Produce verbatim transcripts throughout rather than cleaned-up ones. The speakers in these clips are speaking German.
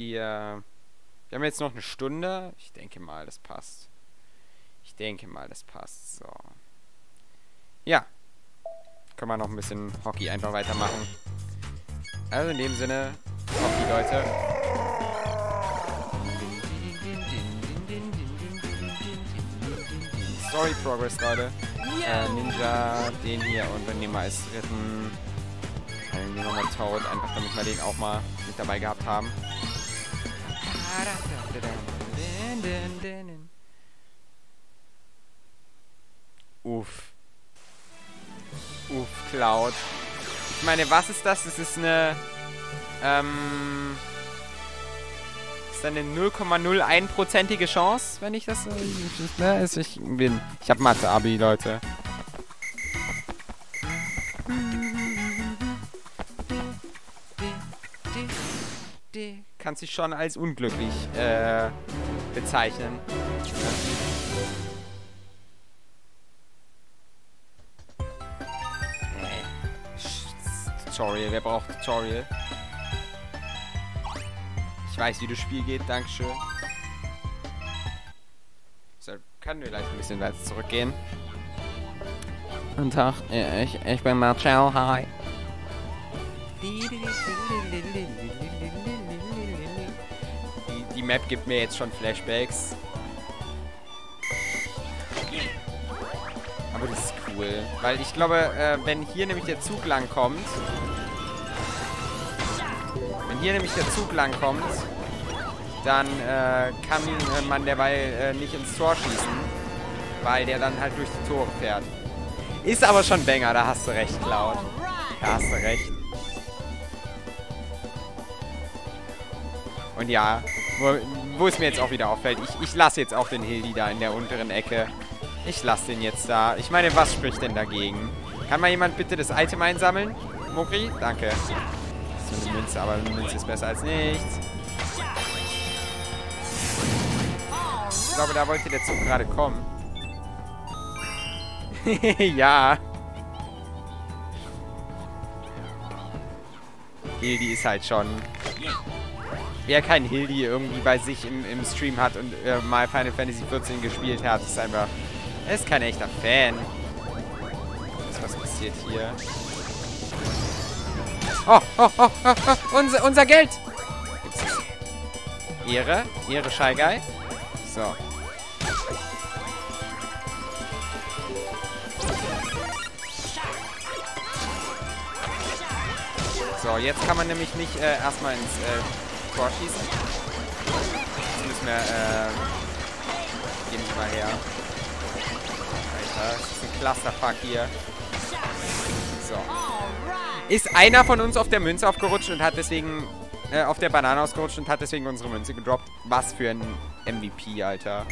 Wir, wir haben jetzt noch eine Stunde. Ich denke mal, das passt. Ich denke mal, das passt. So. Ja. Können wir noch ein bisschen Hockey einfach weitermachen. Also in dem Sinne, Hockey, Leute. Story Progress, Leute. Äh, Ninja, den hier und wir nehmen mal als dritten. Den nehmen wir mal Toad, einfach damit wir den auch mal mit dabei gehabt haben. Uff. Uff, Cloud. Ich meine, was ist das? Das ist eine... Ähm... Das ist eine null Komma null eins prozentige Chance, wenn ich das... Ne, ist ich bin. Ich hab Mathe-Abi, Leute. Kann sich schon als unglücklich äh, bezeichnen. Tutorial, wer braucht Tutorial? Ich weiß, wie das Spiel geht, dankeschön. So, können wir gleich ein bisschen weiter zurückgehen. Guten Tag, ich, ich bin Marcel, hi. Die, die Map gibt mir jetzt schon Flashbacks. Aber das ist cool. Weil ich glaube, äh, wenn hier nämlich der Zug lang kommt... Wenn hier nämlich der Zug lang kommt, dann äh, kann äh, man derweil äh, nicht ins Tor schießen. Weil der dann halt durch die Tore fährt. Ist aber schon Banger, da hast du recht, Cloud. Da hast du recht. Und ja, wo, wo es mir jetzt auch wieder auffällt, ich, ich lasse jetzt auch den Hildi da in der unteren Ecke. Ich lasse den jetzt da. Ich meine, was spricht denn dagegen? Kann mal jemand bitte das Item einsammeln? Mogri? Danke. Das ist eine Münze, aber eine Münze ist besser als nichts. Ich glaube, da wollte der Zug gerade kommen. Ja. Hildi ist halt schon... Wer kein Hildi irgendwie bei sich im, im Stream hat und äh, mal Final Fantasy vierzehn gespielt hat, ist einfach... Er ist kein echter Fan. Was, was passiert hier? Oh, oh, oh, oh, oh unser, unser Geld! Gibt's das? Ehre? Ehre, Shy Guy? So. So, jetzt kann man nämlich nicht äh, erstmal ins äh, Tor schießen. Jetzt müssen wir, äh... Geben Sie mal her. Alter, das ist ein Clusterfuck hier. So. Ist einer von uns auf der Münze aufgerutscht und hat deswegen... Äh, auf der Banane ausgerutscht und hat deswegen unsere Münze gedroppt. Was für ein M V P, Alter.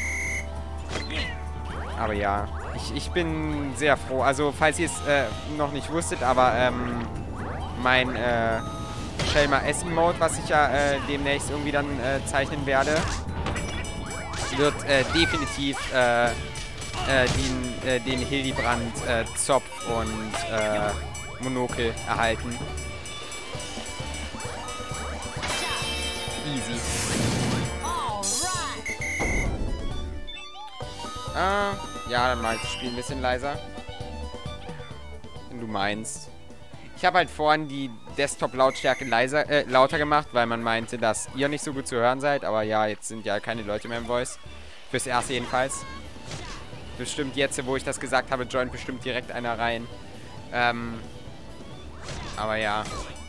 Aber ja, ich, ich bin sehr froh. Also, falls ihr es äh, noch nicht wusstet, aber, ähm... mein äh, Shelma S-Emote, was ich ja äh, demnächst irgendwie dann äh, zeichnen werde, wird äh, definitiv äh, äh, den, äh, den Hildebrand äh, Zopf und äh, Monokel erhalten. Easy. Äh, ja, dann mache ich das Spiel ein bisschen leiser. Wenn du meinst. Ich habe halt vorhin die Desktop-Lautstärke leiser, äh, lauter gemacht, weil man meinte, dass ihr nicht so gut zu hören seid. Aber ja, jetzt sind ja keine Leute mehr im Voice. Fürs Erste jedenfalls. Bestimmt jetzt, wo ich das gesagt habe, joint bestimmt direkt einer rein. Ähm, aber ja.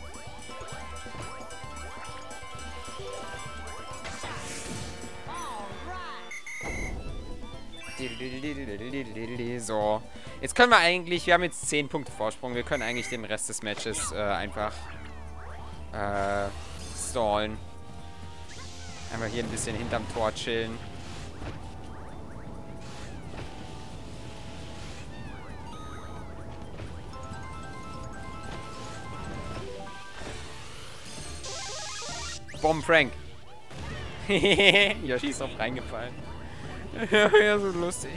So. Jetzt können wir eigentlich, wir haben jetzt zehn Punkte Vorsprung, wir können eigentlich den Rest des Matches äh, einfach äh, stallen. Einfach hier ein bisschen hinterm Tor chillen. Bomb Frank. Yoshi ist drauf reingefallen. Ja, so lustig.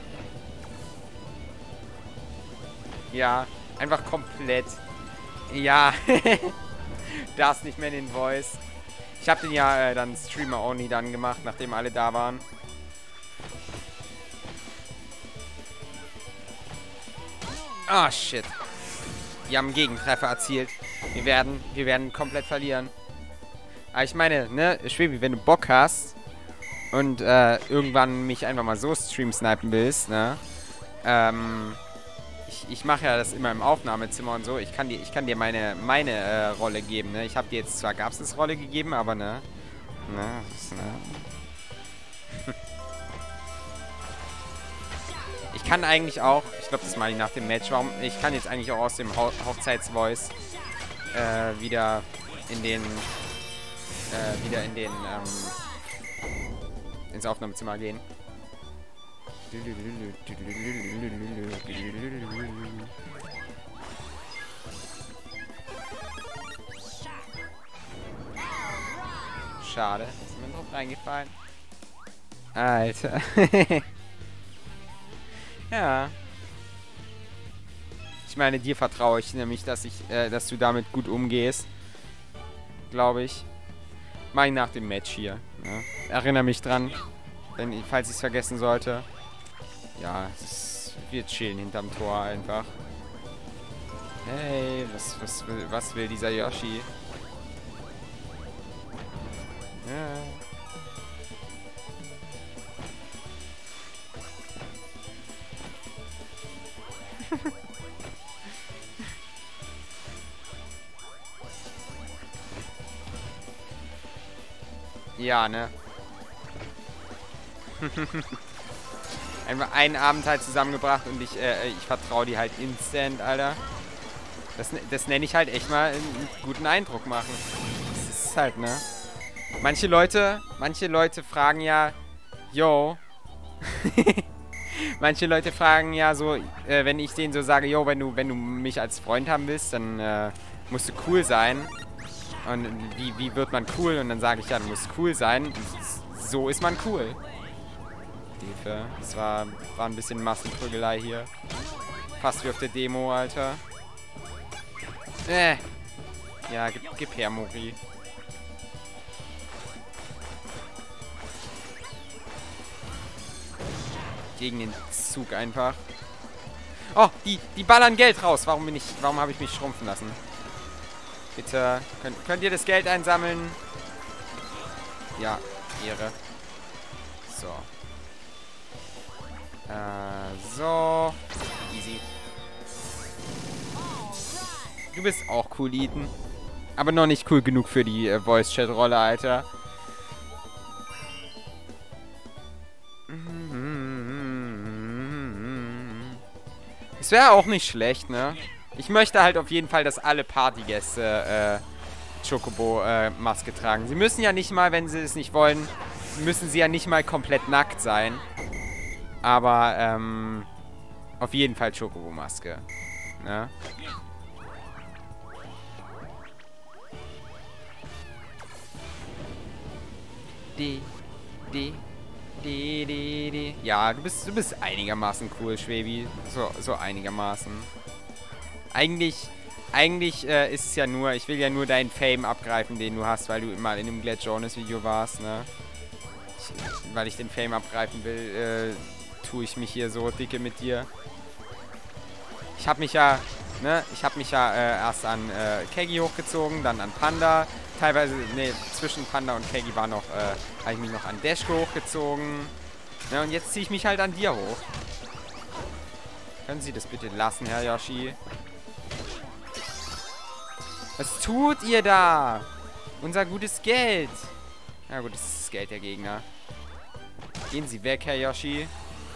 Ja, einfach komplett. Ja, das nicht mehr in den Voice. Ich habe den ja äh, dann Streamer-Only dann gemacht, nachdem alle da waren. Ah, shit. Wir haben einen Gegentreffer erzielt. Wir werden, wir werden komplett verlieren. Aber ich meine, ne, Schwebi, wenn du Bock hast und äh, irgendwann mich einfach mal so stream-snipen willst, ne, ähm, ich, ich mache ja das immer im Aufnahmezimmer und so. Ich kann dir, ich kann dir meine, meine äh, Rolle geben, ne. Ich habe dir jetzt zwar Gabs' Rolle gegeben, aber ne, ne, das, ne. Ich kann eigentlich auch, ich glaube, das mache ich nach dem Match, warum, ich kann jetzt eigentlich auch aus dem Ho Hochzeitsvoice äh, wieder in den, äh, wieder in den, ähm, ins Aufnahmezimmer gehen. Schade, ist mir drauf reingefallen. Alter. Ja. Ich meine, dir vertraue ich nämlich, dass ich, äh, dass du damit gut umgehst. Glaube ich. Mach ich nach dem Match hier. Ne? Erinnere mich dran, wenn, falls ich es vergessen sollte. Ja, es, wir chillen hinterm Tor einfach. Hey, was, was, will, was will dieser Yoshi? Ja. Ja, ne? Einfach einen Abend halt zusammengebracht und ich, äh, ich vertraue die halt instant, Alter. Das, das nenne ich halt echt mal einen guten Eindruck machen. Das ist halt, ne? Manche Leute, manche Leute fragen ja, yo. Manche Leute fragen ja so, äh, wenn ich denen so sage, yo, wenn du, wenn du mich als Freund haben willst, dann äh, musst du cool sein. Und wie, wie wird man cool? Und dann sage ich, ja, du musst cool sein. Und so ist man cool. Hilfe. Das war, war ein bisschen Massenprügelei hier. Fast wie auf der Demo, Alter. Äh. Ja, gib, gib her, Mori. Gegen den Zug einfach. Oh, die, die ballern Geld raus. Warum bin ich, warum habe ich mich schrumpfen lassen? Bitte, könnt, könnt ihr das Geld einsammeln? Ja, Ehre. So. Äh, so. Easy. Du bist auch cool, Ethan. Aber noch nicht cool genug für die äh, Voice-Chat-Rolle, Alter. Es wäre auch nicht schlecht, ne? Ich möchte halt auf jeden Fall, dass alle Partygäste äh, Chocobo-Maske äh, tragen. Sie müssen ja nicht mal, wenn sie es nicht wollen, müssen sie ja nicht mal komplett nackt sein. Aber, ähm, auf jeden Fall Chocobo-Maske. Ne? Die, die, die, die, die. Ja, du bist, du bist einigermaßen cool, Schwebi. So, so einigermaßen. Eigentlich, eigentlich äh, ist es ja nur, ich will ja nur deinen Fame abgreifen, den du hast, weil du mal in dem Glad Jonas Video warst, ne? Ich, weil ich den Fame abgreifen will, äh, tue ich mich hier so dicke mit dir. Ich habe mich ja, ne, ich habe mich ja äh, erst an äh, Keggy hochgezogen, dann an Panda. Teilweise, ne, zwischen Panda und Keggy war noch, äh, habe ich mich noch an Dashko hochgezogen. Ne, und jetzt ziehe ich mich halt an dir hoch. Können Sie das bitte lassen, Herr Yoshi? Was tut ihr da? Unser gutes Geld. Na gut, das ist das Geld der Gegner. Gehen Sie weg, Herr Yoshi.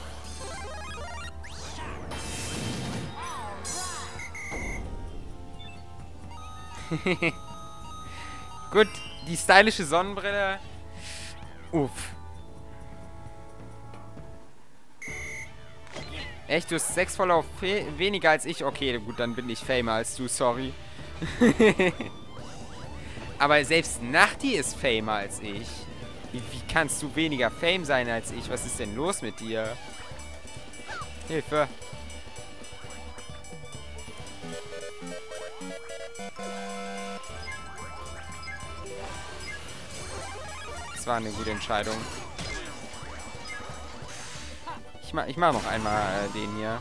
Gut, die stylische Sonnenbrille. Uff. Echt, du hast sechs Follower weniger als ich? Okay, gut, dann bin ich famer als du, sorry. Aber selbst Nachti ist famer als ich. Wie, wie kannst du weniger Fame sein als ich? Was ist denn los mit dir? Hilfe. war eine gute Entscheidung. Ich mach, ich mach noch einmal äh, den hier.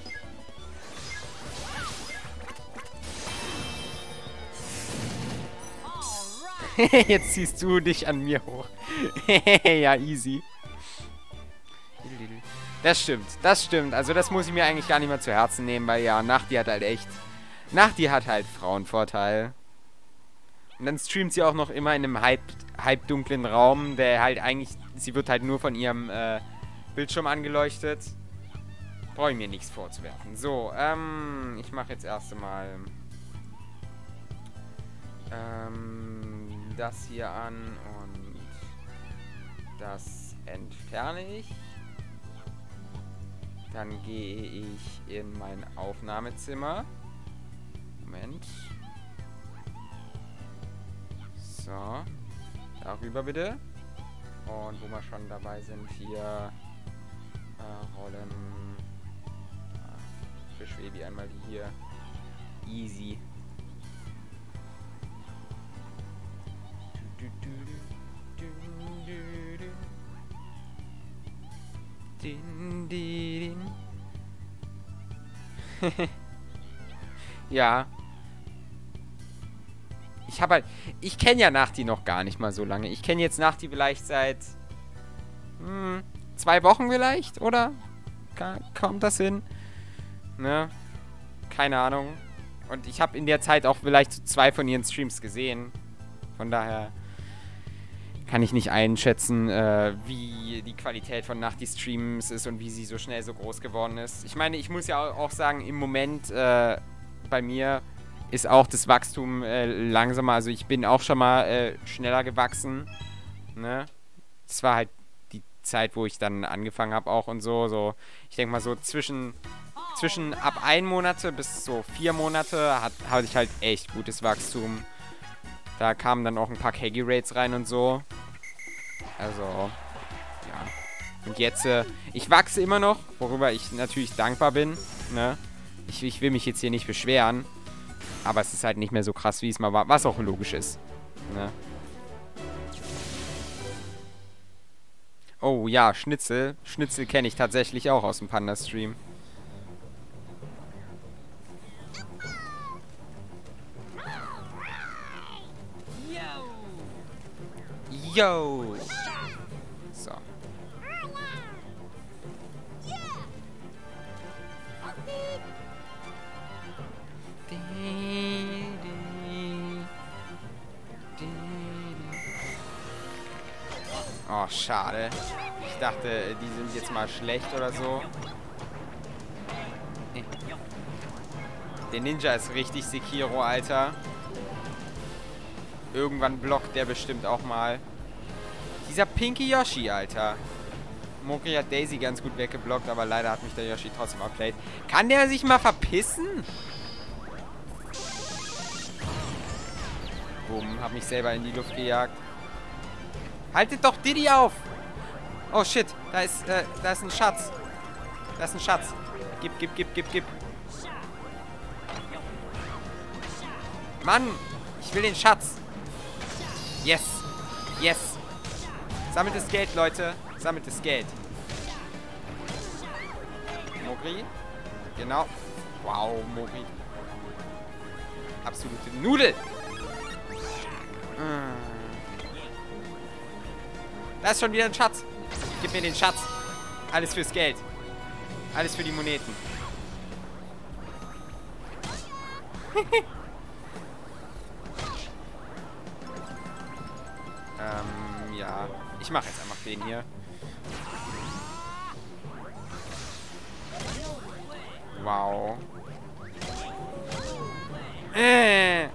Jetzt ziehst du dich an mir hoch. Ja, easy. Das stimmt, das stimmt. Also das muss ich mir eigentlich gar nicht mehr zu Herzen nehmen, weil ja, Nachti hat halt echt... Nachti hat halt Frauenvorteil. Und dann streamt sie auch noch immer in einem halb, halbdunklen Raum, der halt eigentlich... Sie wird halt nur von ihrem äh, Bildschirm angeleuchtet. Brauche ich mir nichts vorzuwerfen. So, ähm, ich mache jetzt erst einmal ähm, das hier an und das entferne ich. Dann gehe ich in mein Aufnahmezimmer. Moment. So. Darüber bitte. Und wo wir schon dabei sind, hier äh, Rollen. Ah, für Schwebi einmal die hier. Easy. Du, du, du, du, du, du. Din, din, din. Ja. Ich habe halt... Ich kenne ja Nachti noch gar nicht mal so lange. Ich kenne jetzt Nachti vielleicht seit... Hm, zwei Wochen vielleicht, oder? Ka- kommt das hin? Ne? Keine Ahnung. Und ich habe in der Zeit auch vielleicht so zwei von ihren Streams gesehen. Von daher... kann ich nicht einschätzen, äh, wie die Qualität von Nachti-Streams ist und wie sie so schnell so groß geworden ist. Ich meine, ich muss ja auch sagen, im Moment äh, bei mir ist auch das Wachstum äh, langsamer. Also ich bin auch schon mal äh, schneller gewachsen. Ne? Das war halt die Zeit, wo ich dann angefangen habe auch und so. so. Ich denke mal so zwischen, zwischen ab ein Monate bis so vier Monate hat, hatte ich halt echt gutes Wachstum. Da kamen dann auch ein paar Keggy-Raids rein und so. Also, ja. Und jetzt, äh, ich wachse immer noch, worüber ich natürlich dankbar bin, ne? Ich, ich will mich jetzt hier nicht beschweren. Aber es ist halt nicht mehr so krass, wie es mal war. Was auch logisch ist, ne? Oh, ja, Schnitzel. Schnitzel kenne ich tatsächlich auch aus dem Panda-Stream. Yo! So. Oh, schade. Ich dachte, die sind jetzt mal schlecht oder so. Der Ninja ist richtig Sekiro, Alter. Irgendwann blockt der bestimmt auch mal. Dieser pinke Yoshi, Alter. Mokri hat Daisy ganz gut weggeblockt, aber leider hat mich der Yoshi trotzdem outplayed. Kann der sich mal verpissen? Bumm, hab mich selber in die Luft gejagt. Haltet doch Diddy auf! Oh shit, da ist, äh, da ist ein Schatz. Da ist ein Schatz. Gib, gib, gib, gib, gib. Mann, ich will den Schatz. Yes. Yes. Sammelt das Geld, Leute. Sammelt das Geld. Mogri. Genau. Wow, Mogri. Absolute Nudel. Da ist schon wieder ein Schatz. Gib mir den Schatz. Alles fürs Geld. Alles für die Moneten. ähm, ja. Ich mache jetzt einfach den hier. Wow. Äh.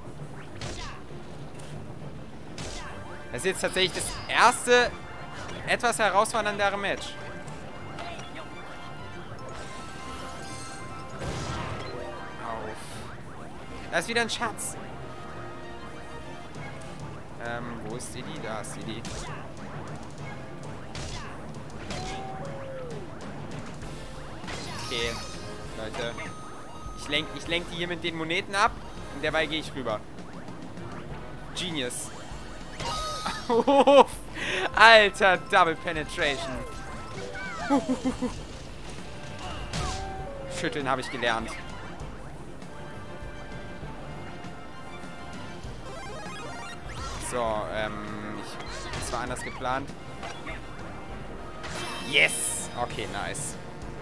Das ist jetzt tatsächlich das erste etwas herausforderndere Match. Auf. Da ist wieder ein Schatz. Ähm, wo ist die? Da ist die. Okay, Leute. Ich lenk, ich lenk die hier mit den Moneten ab und derweil gehe ich rüber. Genius. Alter, Double Penetration. Schütteln habe ich gelernt. So, ähm, ich, das war anders geplant. Yes! Okay, nice.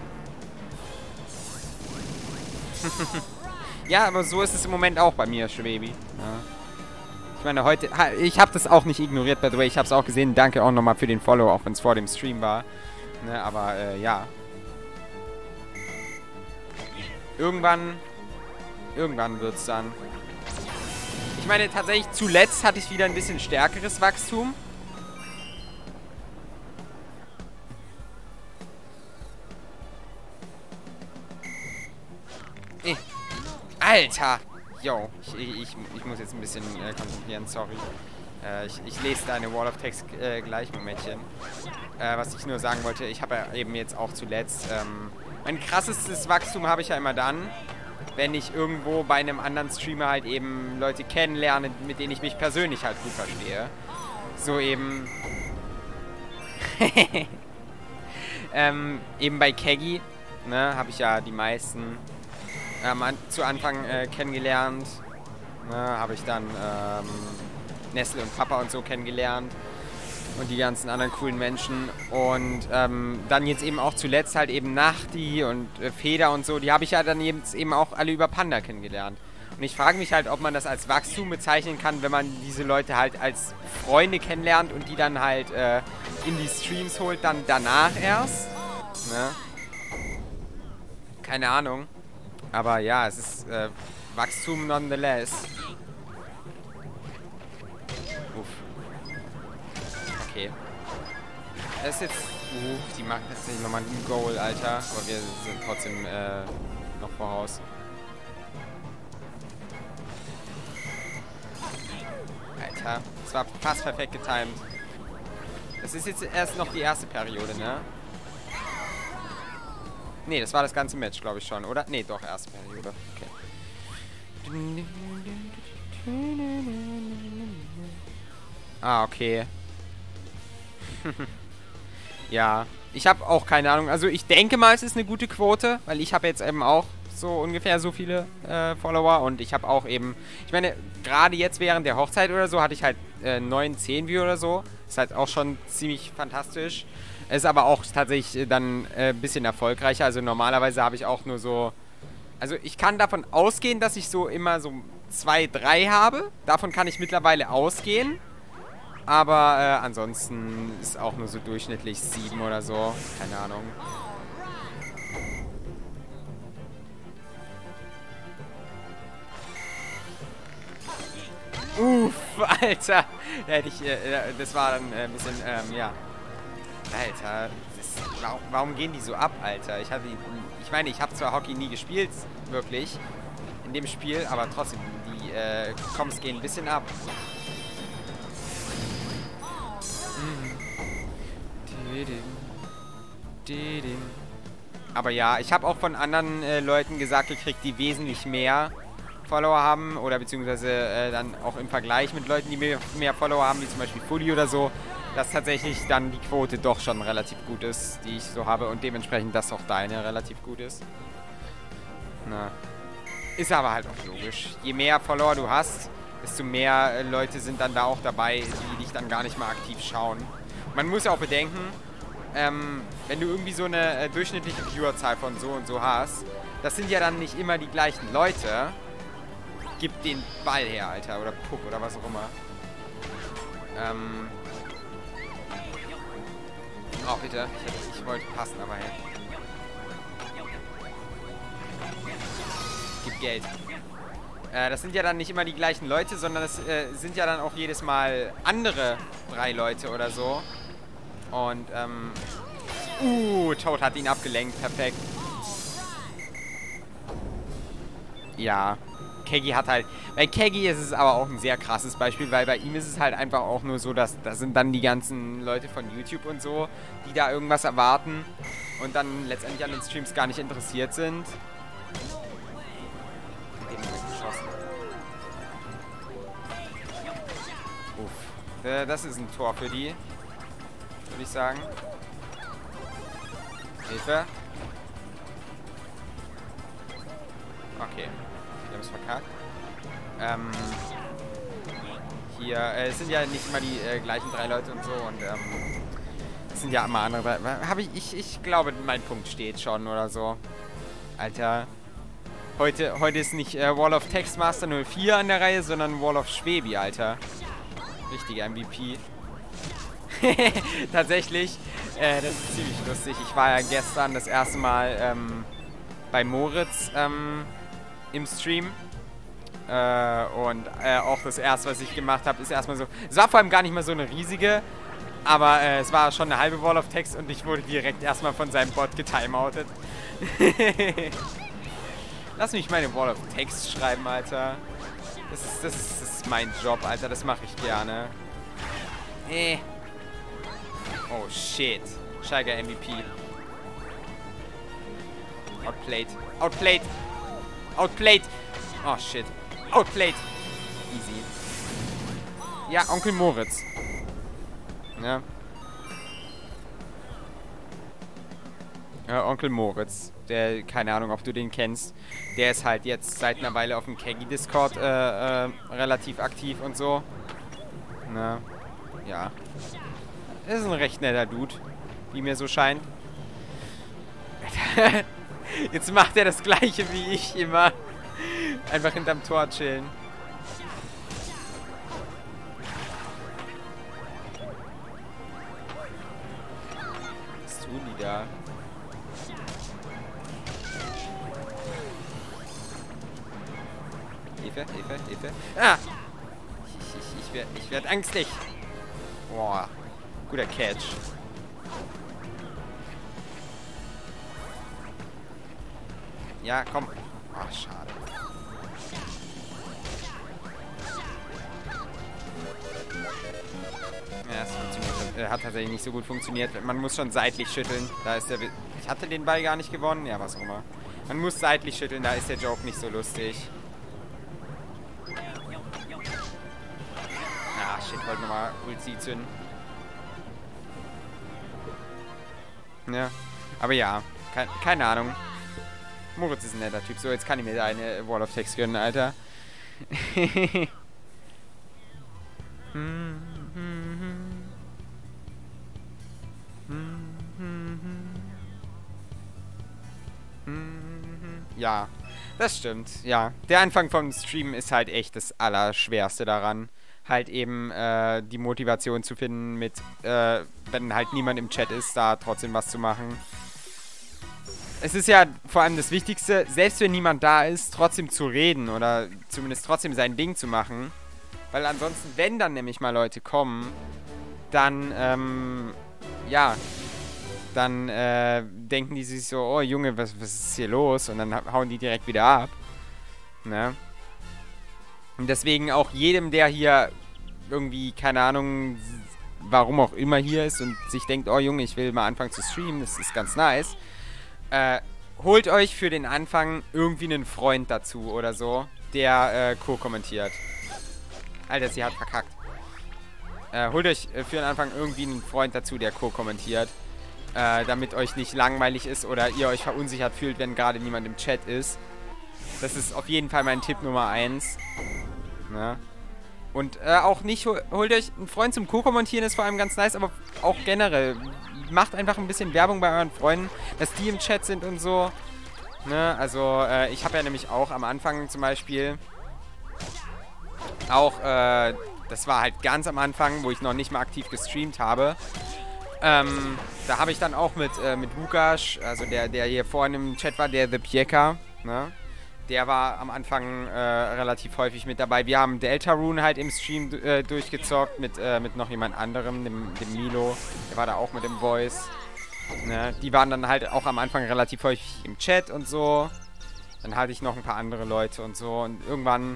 Ja, aber so ist es im Moment auch bei mir, Schwebi. Ja. Ich meine, heute... Ich habe das auch nicht ignoriert, by the way. Ich habe es auch gesehen. Danke auch nochmal für den Follow, auch wenn es vor dem Stream war. Ne, aber, äh, ja. Irgendwann... Irgendwann wird's dann... Ich meine, tatsächlich, zuletzt hatte ich wieder ein bisschen stärkeres Wachstum. Eh. Alter! Yo, ich, ich, ich muss jetzt ein bisschen äh, konzentrieren, sorry. Äh, ich, ich lese deine Wall of Text äh, gleich, Momentchen. Äh, was ich nur sagen wollte, ich habe ja eben jetzt auch zuletzt... Ähm, mein krassestes Wachstum habe ich ja immer dann, wenn ich irgendwo bei einem anderen Streamer halt eben Leute kennenlerne, mit denen ich mich persönlich halt gut verstehe. So eben... ähm, eben bei Keggy, ne, habe ich ja die meisten ähm, an, zu Anfang äh, kennengelernt. Ne, habe ich dann ähm, Nestle und Papa und so kennengelernt. Und die ganzen anderen coolen Menschen. Und ähm, dann jetzt eben auch zuletzt halt eben Nachti und äh, Feder und so. Die habe ich ja dann jetzt eben auch alle über Panda kennengelernt. Und ich frage mich halt, ob man das als Wachstum bezeichnen kann, wenn man diese Leute halt als Freunde kennenlernt und die dann halt äh, in die Streams holt, dann danach erst. Ne? Keine Ahnung. Aber ja, es ist äh, Wachstum nonetheless. Uff. Okay. Das ist jetzt... Uh, die machen tatsächlich nochmal ein Goal, Alter. Aber wir sind trotzdem äh, noch voraus. Alter, das war fast perfekt getimed. Das ist jetzt erst noch die erste Periode, ne? Ne, das war das ganze Match, glaube ich schon, oder? Ne, doch, erste Periode. Okay. Ah, okay. Ja, ich habe auch keine Ahnung. Also ich denke mal, es ist eine gute Quote, weil ich habe jetzt eben auch so ungefähr so viele äh, Follower und ich habe auch eben, ich meine, gerade jetzt während der Hochzeit oder so hatte ich halt äh, neun, zehn View oder so. Ist halt auch schon ziemlich fantastisch. Ist aber auch tatsächlich dann ein äh, bisschen erfolgreicher. Also normalerweise habe ich auch nur so, also ich kann davon ausgehen, dass ich so immer so zwei, drei habe. Davon kann ich mittlerweile ausgehen. Aber äh, ansonsten ist auch nur so durchschnittlich sieben oder so. Keine Ahnung. Uff, Alter. Ja, hätte ich, äh, das war dann äh, ein bisschen, ähm, ja. Alter, das, warum, warum gehen die so ab, Alter? Ich hatte, ich meine, ich habe zwar Hockey nie gespielt, wirklich, in dem Spiel, aber trotzdem, die äh, Comms gehen ein bisschen ab. Aber ja, ich habe auch von anderen äh, Leuten gesagt gekriegt, die wesentlich mehr Follower haben oder beziehungsweise äh, dann auch im Vergleich mit Leuten, die mehr, mehr Follower haben, wie zum Beispiel Fully oder so, dass tatsächlich dann die Quote doch schon relativ gut ist, die ich so habe und dementsprechend, dass auch deine relativ gut ist. Na. Ist aber halt auch logisch. Je mehr Follower du hast, desto mehr äh, Leute sind dann da auch dabei, die dich dann gar nicht mal aktiv schauen. Man muss ja auch bedenken, ähm, wenn du irgendwie so eine äh, durchschnittliche Viewerzahl von so und so hast, das sind ja dann nicht immer die gleichen Leute. Gib den Ball her, Alter, oder Puck oder was auch immer. Ähm. Oh, bitte. Ich, ich wollte passen, aber hey. Gib Geld. Äh, das sind ja dann nicht immer die gleichen Leute, sondern es äh, sind ja dann auch jedes Mal andere drei Leute oder so. Und, ähm... Uh, Toad hat ihn abgelenkt. Perfekt. Ja. Keggy hat halt... Bei Keggy ist es aber auch ein sehr krasses Beispiel, weil bei ihm ist es halt einfach auch nur so, dass da sind dann die ganzen Leute von YouTube und so, die da irgendwas erwarten und dann letztendlich an den Streams gar nicht interessiert sind. Den habe ich geschossen. Uff. Äh, das ist ein Tor für die. würde ich sagen. Hilfe. Okay. Wir haben es verkackt. Ähm... Hier, äh, es sind ja nicht immer die äh, gleichen drei Leute und so und ähm, es sind ja immer andere. Habe ich, ich, ich glaube, mein Punkt steht schon oder so. Alter, heute, heute ist nicht äh, Wall of Textmaster null vier an der Reihe, sondern Wall of Schwebi, Alter. Richtiger M V P. Tatsächlich, äh, das ist ziemlich lustig. Ich war ja gestern das erste Mal ähm, bei Moritz ähm, im Stream. Äh, und äh, auch das erste, was ich gemacht habe, ist erstmal so... Es war vor allem gar nicht mal so eine riesige, aber äh, es war schon eine halbe Wall of Text und ich wurde direkt erstmal von seinem Bot getimeoutet. Lass mich meine Wall of Text schreiben, Alter. Das ist, das ist, das ist mein Job, Alter. Das mache ich gerne. Eh. Oh, shit. Steiger M V P. Outplayed. Outplayed. Outplayed. Oh, shit. Outplayed. Easy. Ja, Onkel Moritz. Ja. Ja, Onkel Moritz. Der, keine Ahnung, ob du den kennst. Der ist halt jetzt seit einer Weile auf dem Keggy-Discord äh, äh, relativ aktiv und so. Na, ja. Ist ein recht netter Dude, wie mir so scheint. Jetzt macht er das gleiche wie ich immer. Einfach hinterm Tor chillen. Was tun die da? Hilfe, Hilfe, Hilfe. Ah! Ich, ich, ich werde ich werd ängstlich. Boah. Guter Catch. Ja, komm. Ach, schade. Ja, es funktioniert. Äh, hat tatsächlich nicht so gut funktioniert. Man muss schon seitlich schütteln. Da ist der... Be ich hatte den Ball gar nicht gewonnen. Ja, was auch immer. Man muss seitlich schütteln. Da ist der Joke nicht so lustig. Ah, shit. Wollte nochmal Ulti zünden. Ja. Aber ja. Ke keine Ahnung. Moritz ist ein netter Typ. So, jetzt kann ich mir eine Wall of Text gönnen, Alter. Ja, das stimmt. Ja, der Anfang vom Stream ist halt echt das Allerschwerste daran. Halt eben äh, die Motivation zu finden mit, äh, wenn halt niemand im Chat ist, da trotzdem was zu machen. Es ist ja vor allem das Wichtigste, selbst wenn niemand da ist, trotzdem zu reden oder zumindest trotzdem sein Ding zu machen. Weil ansonsten, wenn dann nämlich mal Leute kommen, dann, ähm, ja, dann äh, denken die sich so, oh Junge, was, was ist hier los? Und dann hauen die direkt wieder ab. Ne? Und deswegen auch jedem, der hier irgendwie, keine Ahnung, warum auch immer hier ist und sich denkt, oh Junge, ich will mal anfangen zu streamen, das ist ganz nice. Äh, holt euch für den Anfang irgendwie einen Freund dazu oder so, der äh, co-kommentiert. Alter, sie hat verkackt. Äh, holt euch äh, für den Anfang irgendwie einen Freund dazu, der co-kommentiert. Äh, damit euch nicht langweilig ist oder ihr euch verunsichert fühlt, wenn gerade niemand im Chat ist. Das ist auf jeden Fall mein Tipp Nummer eins. Ne? Und äh, auch nicht, holt euch einen Freund zum Co-Kommentieren, ist vor allem ganz nice, aber auch generell. Macht einfach ein bisschen Werbung bei euren Freunden, dass die im Chat sind und so. Ne? Also, äh, ich habe ja nämlich auch am Anfang zum Beispiel auch, äh, das war halt ganz am Anfang, wo ich noch nicht mal aktiv gestreamt habe. Ähm, da habe ich dann auch mit, äh, mit Lukas, also der, der hier vorhin im Chat war, der The Pieka, ne? Der war am Anfang äh, relativ häufig mit dabei. Wir haben Deltarune halt im Stream äh, durchgezockt mit, äh, mit noch jemand anderem, dem, dem Milo. Der war da auch mit dem Voice. Ne? Die waren dann halt auch am Anfang relativ häufig im Chat und so. Dann hatte ich noch ein paar andere Leute und so. Und irgendwann...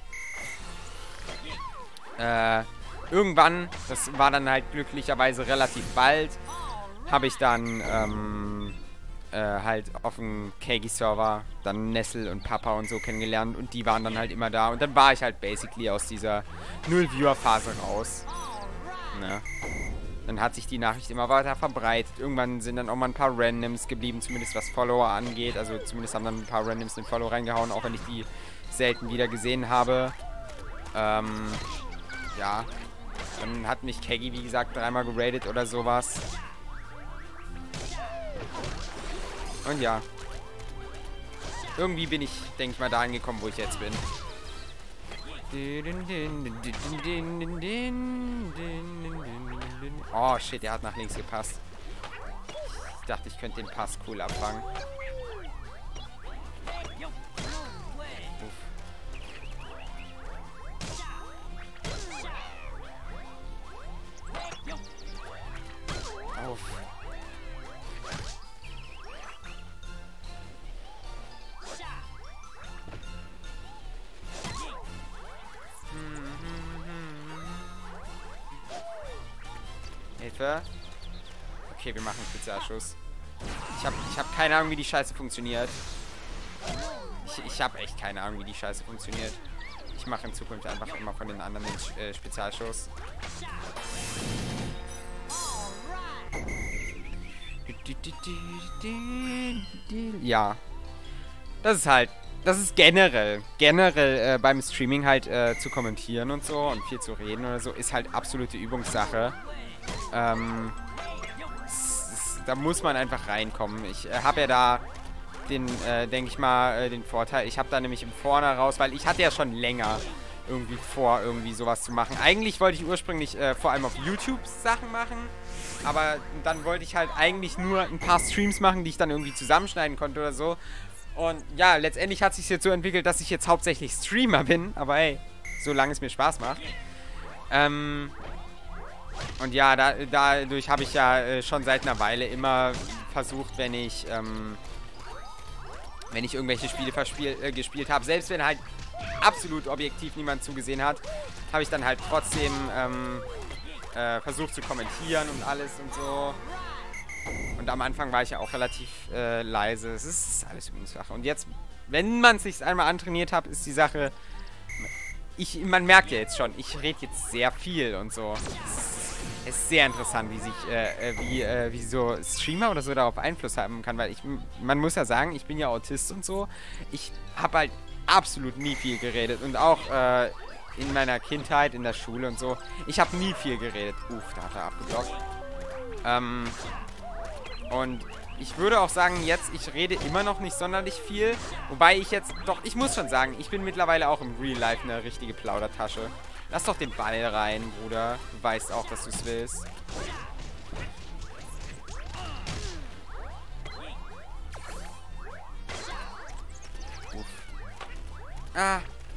Äh... Irgendwann, das war dann halt glücklicherweise relativ bald, habe ich dann ähm, äh, halt auf dem Kegi-Server dann Nessel und Papa und so kennengelernt und die waren dann halt immer da und dann war ich halt basically aus dieser Null-Viewer-Phase raus. Ne? dann hat sich die Nachricht immer weiter verbreitet. Irgendwann sind dann auch mal ein paar Randoms geblieben, zumindest was Follower angeht. Also zumindest haben dann ein paar Randoms den Follow reingehauen, auch wenn ich die selten wieder gesehen habe. Ähm, ja. Dann hat mich Keggy, wie gesagt, dreimal geradet oder sowas. Und ja. Irgendwie bin ich, denke ich mal, da angekommen, wo ich jetzt bin. Oh, shit, der hat nach links gepasst. Ich dachte, ich könnte den Pass cool abfangen. Uff. Uff. Hilfe. Okay, wir machen einen Spezialschuss. Ich habe ich hab keine Ahnung, wie die Scheiße funktioniert. Ich, ich habe echt keine Ahnung, wie die Scheiße funktioniert. Ich mache in Zukunft einfach immer von den anderen den äh, Spezialschuss. Ja. Das ist halt... Das ist generell, generell äh, beim Streaming halt äh, zu kommentieren und so und viel zu reden oder so, ist halt absolute Übungssache. Ähm, s, s, da muss man einfach reinkommen. Ich äh, habe ja da den, äh, denke ich mal, äh, den Vorteil. Ich habe da nämlich im Vorne raus, weil ich hatte ja schon länger irgendwie vor, irgendwie sowas zu machen. Eigentlich wollte ich ursprünglich äh, vor allem auf YouTube Sachen machen, aber dann wollte ich halt eigentlich nur ein paar Streams machen, die ich dann irgendwie zusammenschneiden konnte oder so. Und ja, letztendlich hat sich jetzt so entwickelt, dass ich jetzt hauptsächlich Streamer bin. Aber ey, solange es mir Spaß macht. Ähm, und ja, da, dadurch habe ich ja äh, schon seit einer Weile immer versucht, wenn ich, ähm, wenn ich irgendwelche Spiele verspiel, äh, gespielt habe, selbst wenn halt absolut objektiv niemand zugesehen hat, habe ich dann halt trotzdem ähm, äh, versucht zu kommentieren und alles und so. Und am Anfang war ich ja auch relativ äh, leise. Es ist alles Übungssache. Und jetzt, wenn man es sich einmal antrainiert hat, ist die Sache... Ich, man merkt ja jetzt schon, ich rede jetzt sehr viel und so. Es ist sehr interessant, wie sich, äh, wie, äh, wie so Streamer oder so darauf Einfluss haben kann. Weil ich, man muss ja sagen, ich bin ja Autist und so. Ich habe halt absolut nie viel geredet. Und auch äh, in meiner Kindheit, in der Schule und so. Ich habe nie viel geredet. Uff, da hat er abgeblockt. Ähm... Und ich würde auch sagen, jetzt, ich rede immer noch nicht sonderlich viel. Wobei ich jetzt, doch, ich muss schon sagen, ich bin mittlerweile auch im Real Life eine richtige Plaudertasche. Lass doch den Ball rein, Bruder. Du weißt auch, dass du es willst. Uff. Ah.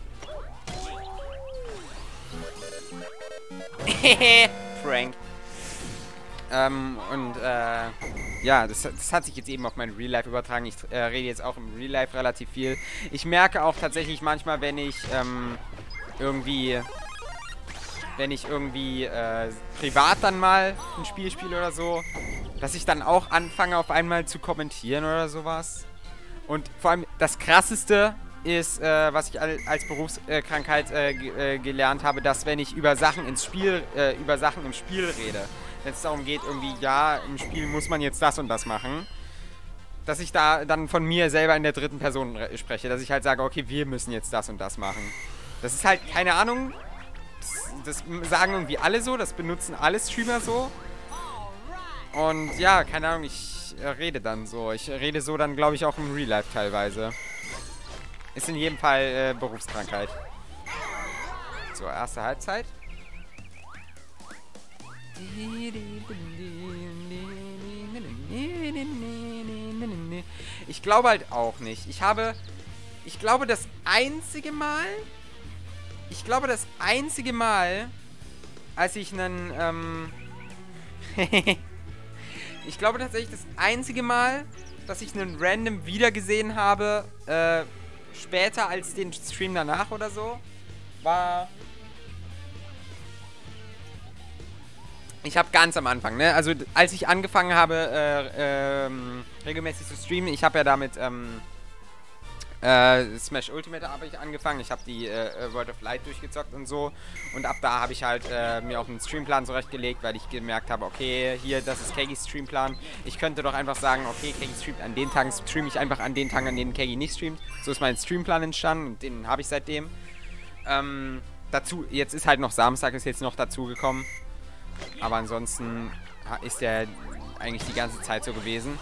Prank. Ähm, und, äh, ja, das, das hat sich jetzt eben auf mein Real Life übertragen. Ich äh, rede jetzt auch im Real Life relativ viel. Ich merke auch tatsächlich manchmal, wenn ich, ähm, irgendwie, wenn ich irgendwie, äh, privat dann mal ein Spiel spiele oder so, dass ich dann auch anfange, auf einmal zu kommentieren oder sowas. Und vor allem das Krasseste ist, äh, was ich als Berufskrankheit äh, äh, gelernt habe, dass wenn ich über Sachen ins Spiel, äh, über Sachen im Spiel rede, wenn es darum geht, irgendwie, ja, im Spiel muss man jetzt das und das machen, dass ich da dann von mir selber in der dritten Person spreche, dass ich halt sage, okay, wir müssen jetzt das und das machen. Das ist halt, keine Ahnung, das, das sagen irgendwie alle so, das benutzen alle Streamer so. Und ja, keine Ahnung, ich äh, rede dann so. Ich rede so dann, glaube ich, auch im Real Life teilweise. Ist in jedem Fall äh, Berufskrankheit. So, erste Halbzeit. Ich glaube halt auch nicht. Ich habe... Ich glaube, das einzige Mal... Ich glaube, das einzige Mal, als ich einen... Ähm ich glaube tatsächlich, das einzige Mal, dass ich einen random wiedergesehen habe, äh, später als den Stream danach oder so, war... Ich habe ganz am Anfang, ne, also als ich angefangen habe, äh, ähm, regelmäßig zu streamen, ich habe ja damit, ähm, Äh, Smash Ultimate habe ich angefangen. Ich habe die äh, World of Light durchgezockt und so. Und ab da habe ich halt äh, mir auch einen Streamplan zurechtgelegt, weil ich gemerkt habe, okay, hier, das ist Kegis Streamplan. Ich könnte doch einfach sagen, okay, Kegi streamt an den Tagen, streame ich einfach an den Tagen, an denen Kegi nicht streamt. So ist mein Streamplan entstanden und den habe ich seitdem. Ähm, dazu, jetzt ist halt noch Samstag, ist jetzt noch dazu gekommen. Aber ansonsten ist der eigentlich die ganze Zeit so gewesen.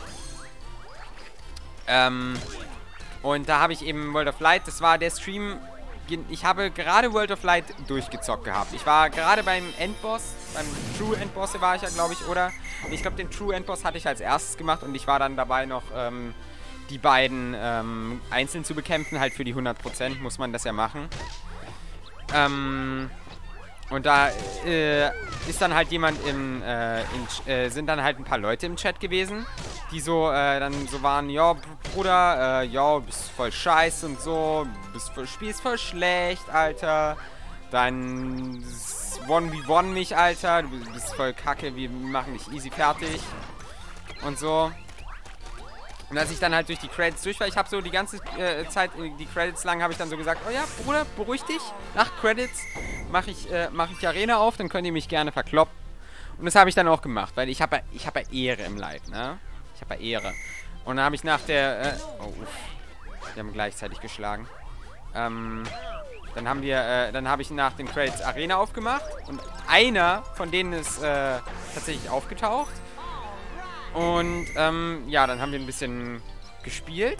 Ähm... Und da habe ich eben World of Light, das war der Stream, ich habe gerade World of Light durchgezockt gehabt. Ich war gerade beim Endboss, beim True Endboss war ich ja, glaube ich, oder? Und ich glaube, den True Endboss hatte ich als erstes gemacht und ich war dann dabei noch, ähm, die beiden ähm, einzeln zu bekämpfen, halt für die hundert Prozent muss man das ja machen. Ähm... Und da äh, ist dann halt jemand im, äh, in, äh, sind dann halt ein paar Leute im Chat gewesen, die so, äh, dann so waren, ja, Bruder, äh, ja, bist voll scheiße und so, bist voll, spielst voll schlecht, Alter, dann one v one mich, Alter, du bist voll kacke, wir machen dich easy fertig und so. Und als ich dann halt durch die Credits durch war, ich habe so die ganze äh, Zeit, die Credits lang, habe ich dann so gesagt, oh ja, Bruder, beruhig dich, nach Credits mache ich, äh, mach ich Arena auf, dann könnt ihr mich gerne verkloppen. Und das habe ich dann auch gemacht, weil ich habe ich hab ja Ehre im Live, ne? Ich habe ja Ehre. Und dann habe ich nach der, äh, oh, uff, wir haben gleichzeitig geschlagen. Ähm, dann haben wir, äh, dann habe ich nach den Credits Arena aufgemacht und einer von denen ist äh, tatsächlich aufgetaucht. Und, ähm, ja, dann haben wir ein bisschen gespielt.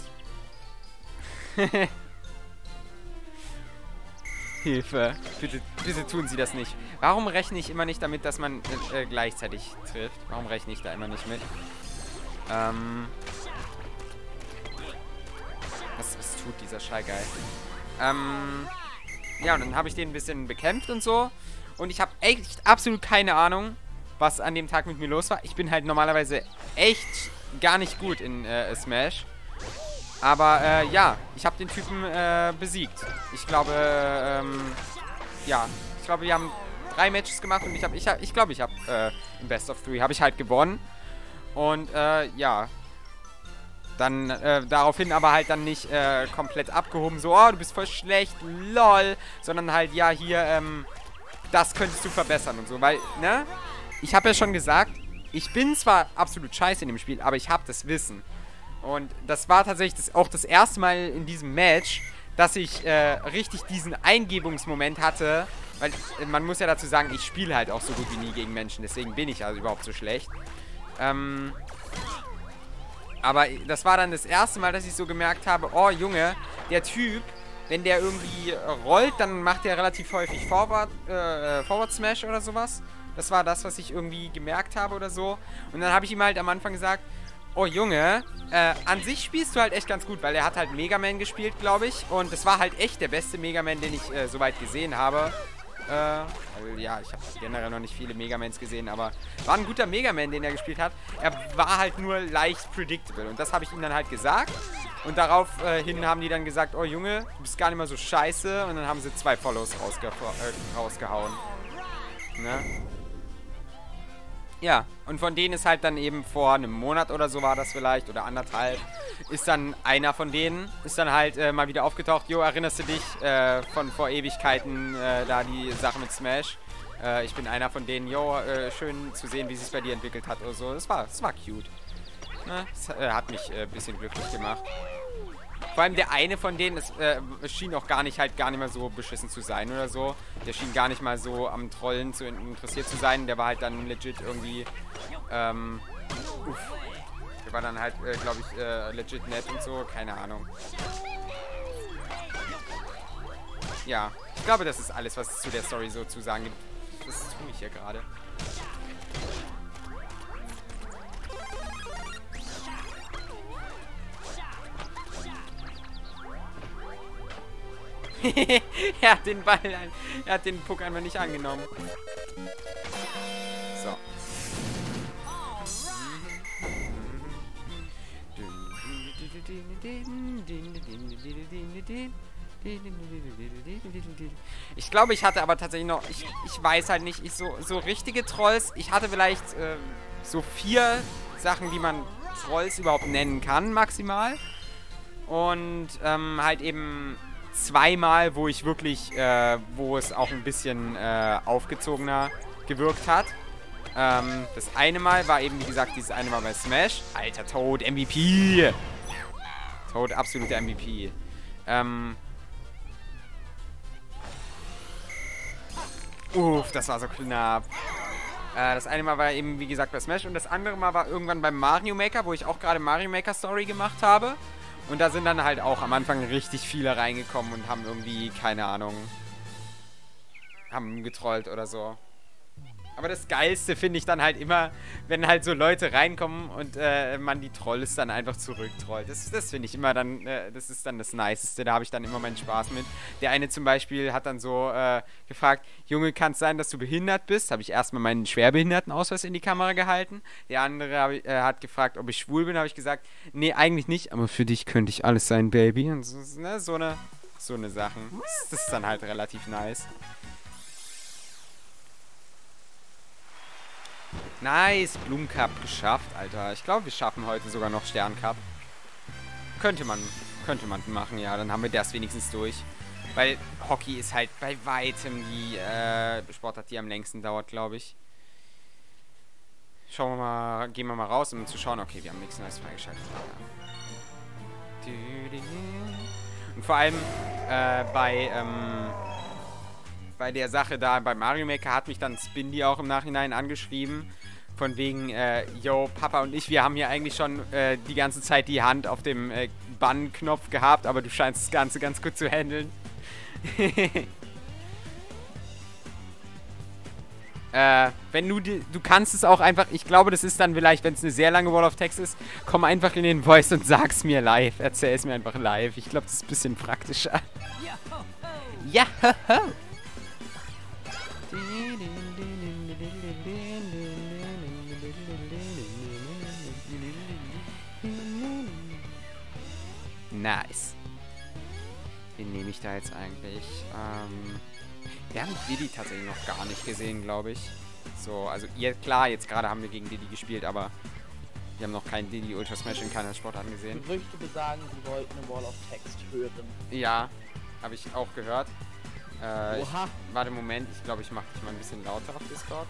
Hilfe. Bitte, bitte tun Sie das nicht. Warum rechne ich immer nicht damit, dass man äh, gleichzeitig trifft? Warum rechne ich da immer nicht mit? Ähm. Was, was tut dieser Scheigeist? Ähm. Ja, und dann habe ich den ein bisschen bekämpft und so. Und ich habe echt absolut keine Ahnung, was an dem Tag mit mir los war. Ich bin halt normalerweise echt gar nicht gut in äh, Smash. Aber äh, ja, ich habe den Typen äh, besiegt. Ich glaube, ähm, ja, ich glaube, wir haben drei Matches gemacht und ich habe, ich, hab, ich glaube, ich habe äh, im Best of Three habe ich halt gewonnen. Und äh, ja, dann äh, daraufhin aber halt dann nicht äh, komplett abgehoben, so, oh, du bist voll schlecht, lol, sondern halt, ja, hier, ähm, das könntest du verbessern und so, weil, ne? Ich habe ja schon gesagt, ich bin zwar absolut scheiße in dem Spiel, aber ich habe das Wissen. Und das war tatsächlich das, auch das erste Mal in diesem Match, dass ich äh, richtig diesen Eingebungsmoment hatte. Weil äh, man muss ja dazu sagen, ich spiele halt auch so gut wie nie gegen Menschen. Deswegen bin ich also überhaupt so schlecht. Ähm, aber das war dann das erste Mal, dass ich so gemerkt habe, oh Junge, der Typ, wenn der irgendwie rollt, dann macht der relativ häufig Forward, äh, Forward Smash oder sowas. Das war das, was ich irgendwie gemerkt habe oder so. Und dann habe ich ihm halt am Anfang gesagt, oh Junge, äh, an sich spielst du halt echt ganz gut, weil er hat halt Mega Man gespielt, glaube ich. Und das war halt echt der beste Mega Man, den ich äh, soweit gesehen habe. Äh, also, ja, ich habe generell noch nicht viele Mega Mans gesehen, aber war ein guter Mega Man, den er gespielt hat. Er war halt nur leicht predictable. Und das habe ich ihm dann halt gesagt. Und daraufhin äh, haben die dann gesagt, oh Junge, du bist gar nicht mal so scheiße. Und dann haben sie zwei Follows rausge äh, rausgehauen. Ne? Ja, und von denen ist halt dann eben vor einem Monat oder so war das vielleicht, oder anderthalb, ist dann einer von denen, ist dann halt äh, mal wieder aufgetaucht. Jo, erinnerst du dich äh, von vor Ewigkeiten, äh, da die Sache mit Smash? Äh, ich bin einer von denen, jo, äh, schön zu sehen, wie sich bei dir entwickelt hat oder so. Das war, das war cute. Ne? Das äh, hat mich ein äh, bisschen glücklich gemacht. Vor allem der eine von denen, es äh, schien auch gar nicht halt gar nicht mal so beschissen zu sein oder so. Der schien gar nicht mal so am Trollen zu interessiert zu sein. Der war halt dann legit irgendwie, ähm, uff. Der war dann halt, äh, glaube ich, äh, legit nett und so. Keine Ahnung. Ja, ich glaube, das ist alles, was es zu der Story so zu sagen gibt. Das tue ich hier gerade. Er hat den Ball, er hat den Puck einfach nicht angenommen. So. Ich glaube, ich hatte aber tatsächlich noch, ich, ich weiß halt nicht, ich so, so richtige Trolls, ich hatte vielleicht äh, so vier Sachen, die man Trolls überhaupt nennen kann, maximal. Und ähm, halt eben zweimal, wo ich wirklich, äh, wo es auch ein bisschen äh, aufgezogener gewirkt hat. Ähm, das eine Mal war eben, wie gesagt, dieses eine Mal bei Smash. Alter, Toad, M V P! Toad, absoluter M V P. Ähm... Uff, das war so knapp. Äh, das eine Mal war eben, wie gesagt, bei Smash. Und das andere Mal war irgendwann beim Mario Maker, wo ich auch gerade Mario Maker Story gemacht habe. Und da sind dann halt auch am Anfang richtig viele reingekommen und haben irgendwie, keine Ahnung, haben getrollt oder so. Aber das Geilste finde ich dann halt immer, wenn halt so Leute reinkommen und äh, man die Trolls dann einfach zurücktrollt. Das, das finde ich immer dann, äh, das ist dann das Niceste. Da habe ich dann immer meinen Spaß mit. Der eine zum Beispiel hat dann so äh, gefragt, Junge, kann es sein, dass du behindert bist? Habe ich erstmal meinen Schwerbehindertenausweis in die Kamera gehalten. Der andere hab, äh, hat gefragt, ob ich schwul bin. Habe ich gesagt, nee, eigentlich nicht, aber für dich könnte ich alles sein, Baby. Und so, ne, so eine, so eine Sachen. Das, das ist dann halt relativ nice. Nice, Blumencup geschafft, Alter. Ich glaube, wir schaffen heute sogar noch Sterncup. Könnte man, könnte man machen, ja. Dann haben wir das wenigstens durch. Weil Hockey ist halt bei weitem die äh, Sportart, die am längsten dauert, glaube ich. Schauen wir mal, gehen wir mal raus, um zu schauen. Okay, wir haben nichts Neues freigeschaltet. Und vor allem äh, bei, ähm, bei der Sache da, bei Mario Maker hat mich dann Spindy auch im Nachhinein angeschrieben. Von wegen, äh, yo, Papa und ich, wir haben hier eigentlich schon äh, die ganze Zeit die Hand auf dem äh, Bann-Knopf gehabt, aber du scheinst das Ganze ganz gut zu handeln. äh, wenn du, die, du kannst es auch einfach, ich glaube, das ist dann vielleicht, wenn es eine sehr lange Wall of Text ist, komm einfach in den Voice und sag's mir live. Erzähl es mir einfach live. Ich glaube, das ist ein bisschen praktischer. Ja, ho, ho. Nice. Wen nehme ich da jetzt eigentlich? Ähm, wir haben Diddy tatsächlich noch gar nicht gesehen, glaube ich. So, also ihr, klar, jetzt gerade haben wir gegen Diddy gespielt, aber wir haben noch keinen Diddy Ultra Smash in keiner Sportart gesehen. Gerüchte besagen, sie wollten eine Wall of Text hören. Ja, habe ich auch gehört. Äh, Oha. Ich, warte, Moment, ich glaube, ich mache dich mal ein bisschen lauter auf Discord.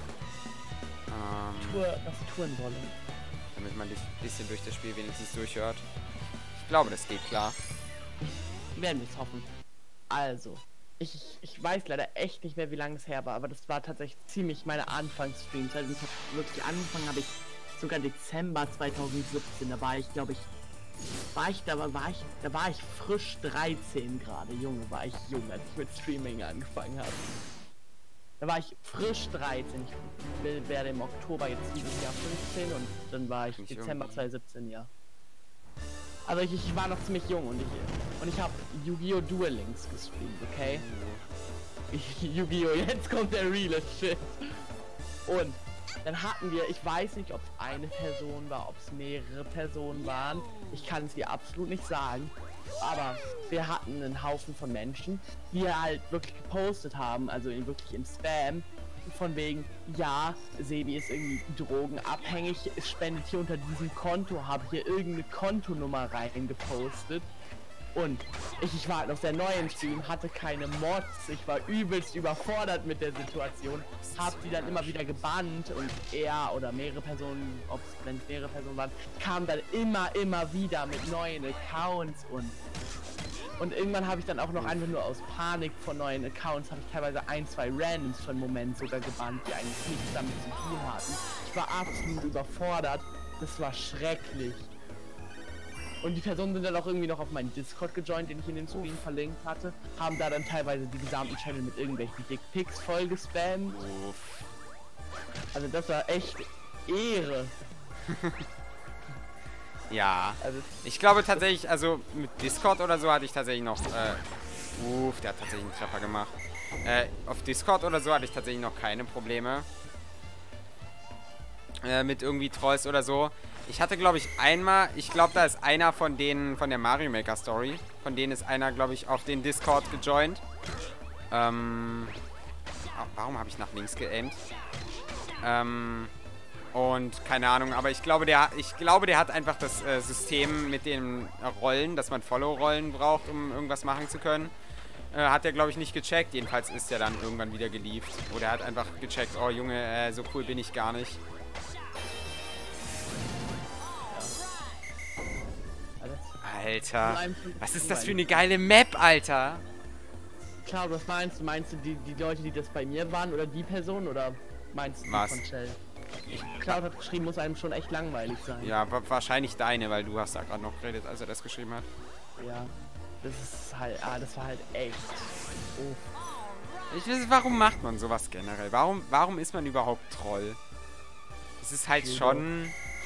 Ähm, Tour, was sie touren wollen. Damit man dich ein bisschen durch das Spiel wenigstens durchhört. Ich glaube, das geht klar. Werden wir es hoffen. Also, ich, ich weiß leider echt nicht mehr, wie lange es her war, aber das war tatsächlich ziemlich meine Anfangsstreams. Also ich habe wirklich angefangen, habe ich sogar Dezember zweitausendsiebzehn. Da war ich, glaube ich, war ich, da war, war ich, da war ich frisch dreizehn gerade. Junge, war ich jung, als ich mit Streaming angefangen habe. Da war ich frisch dreizehn. Ich werde im Oktober jetzt dieses Jahr fünfzehn und dann war ich Nicht Dezember jung. zweitausendsiebzehn, ja. Also ich, ich war noch ziemlich jung und ich und ich habe Yu-Gi-Oh! Duel Links gestreamt, okay? Yu-Gi-Oh! Jetzt kommt der reale Shit. Und dann hatten wir, ich weiß nicht, ob es eine Person war, ob es mehrere Personen waren. Ich kann es dir absolut nicht sagen. Aber wir hatten einen Haufen von Menschen, die halt wirklich gepostet haben, also wirklich im Spam. Von wegen, ja, Sebi ist irgendwie drogenabhängig, spendet hier unter diesem Konto, habe hier irgendeine Kontonummer reingepostet. Und ich, ich war halt noch sehr neu im Stream, hatte keine Mods, ich war übelst überfordert mit der Situation, hab die dann immer wieder gebannt und er oder mehrere Personen, ob es wenn es mehrere Personen waren, kamen dann immer, immer wieder mit neuen Accounts und und irgendwann habe ich dann auch noch einfach nur aus Panik von neuen Accounts, habe ich teilweise ein, zwei Randoms für einen Moment sogar gebannt, die eigentlich nichts damit zu tun hatten. Ich war absolut überfordert, das war schrecklich. Und die Personen sind dann auch irgendwie noch auf meinen Discord gejoint, den ich in den Stream verlinkt hatte, haben da dann teilweise die gesamten Channel mit irgendwelchen Dickpics voll gespammt. Also das war echt Ehre. Ja, Also ich glaube tatsächlich, also mit Discord oder so hatte ich tatsächlich noch, äh, uff, der hat tatsächlich einen Treffer gemacht. Äh, auf Discord oder so hatte ich tatsächlich noch keine Probleme. Äh, mit irgendwie Trolls oder so. Ich hatte, glaube ich, einmal, ich glaube, da ist einer von denen, von der Mario Maker Story, von denen ist einer, glaube ich, auf den Discord gejoint. Ähm, warum habe ich nach links geaimt? Ähm, Und keine Ahnung, aber ich glaube, der, ich glaube, der hat einfach das äh, System mit den Rollen, dass man Follow-Rollen braucht, um irgendwas machen zu können. Äh, hat er, glaube ich, nicht gecheckt. Jedenfalls ist er dann irgendwann wieder gelieft. Oder er hat einfach gecheckt, oh Junge, äh, so cool bin ich gar nicht. Alter, was ist das für eine geile Map, Alter? Klar, was meinst du? Meinst du die, die Leute, die das bei mir waren oder die Person oder meinst du was? Die von Shell? Cloud hat geschrieben, muss einem schon echt langweilig sein. Ja, wahrscheinlich deine, weil du hast da gerade noch geredet, als er das geschrieben hat. Ja, das ist halt, ah, das war halt echt. Oh. Ich weiß, warum macht man sowas generell? Warum, warum ist man überhaupt Troll? Es ist halt schon...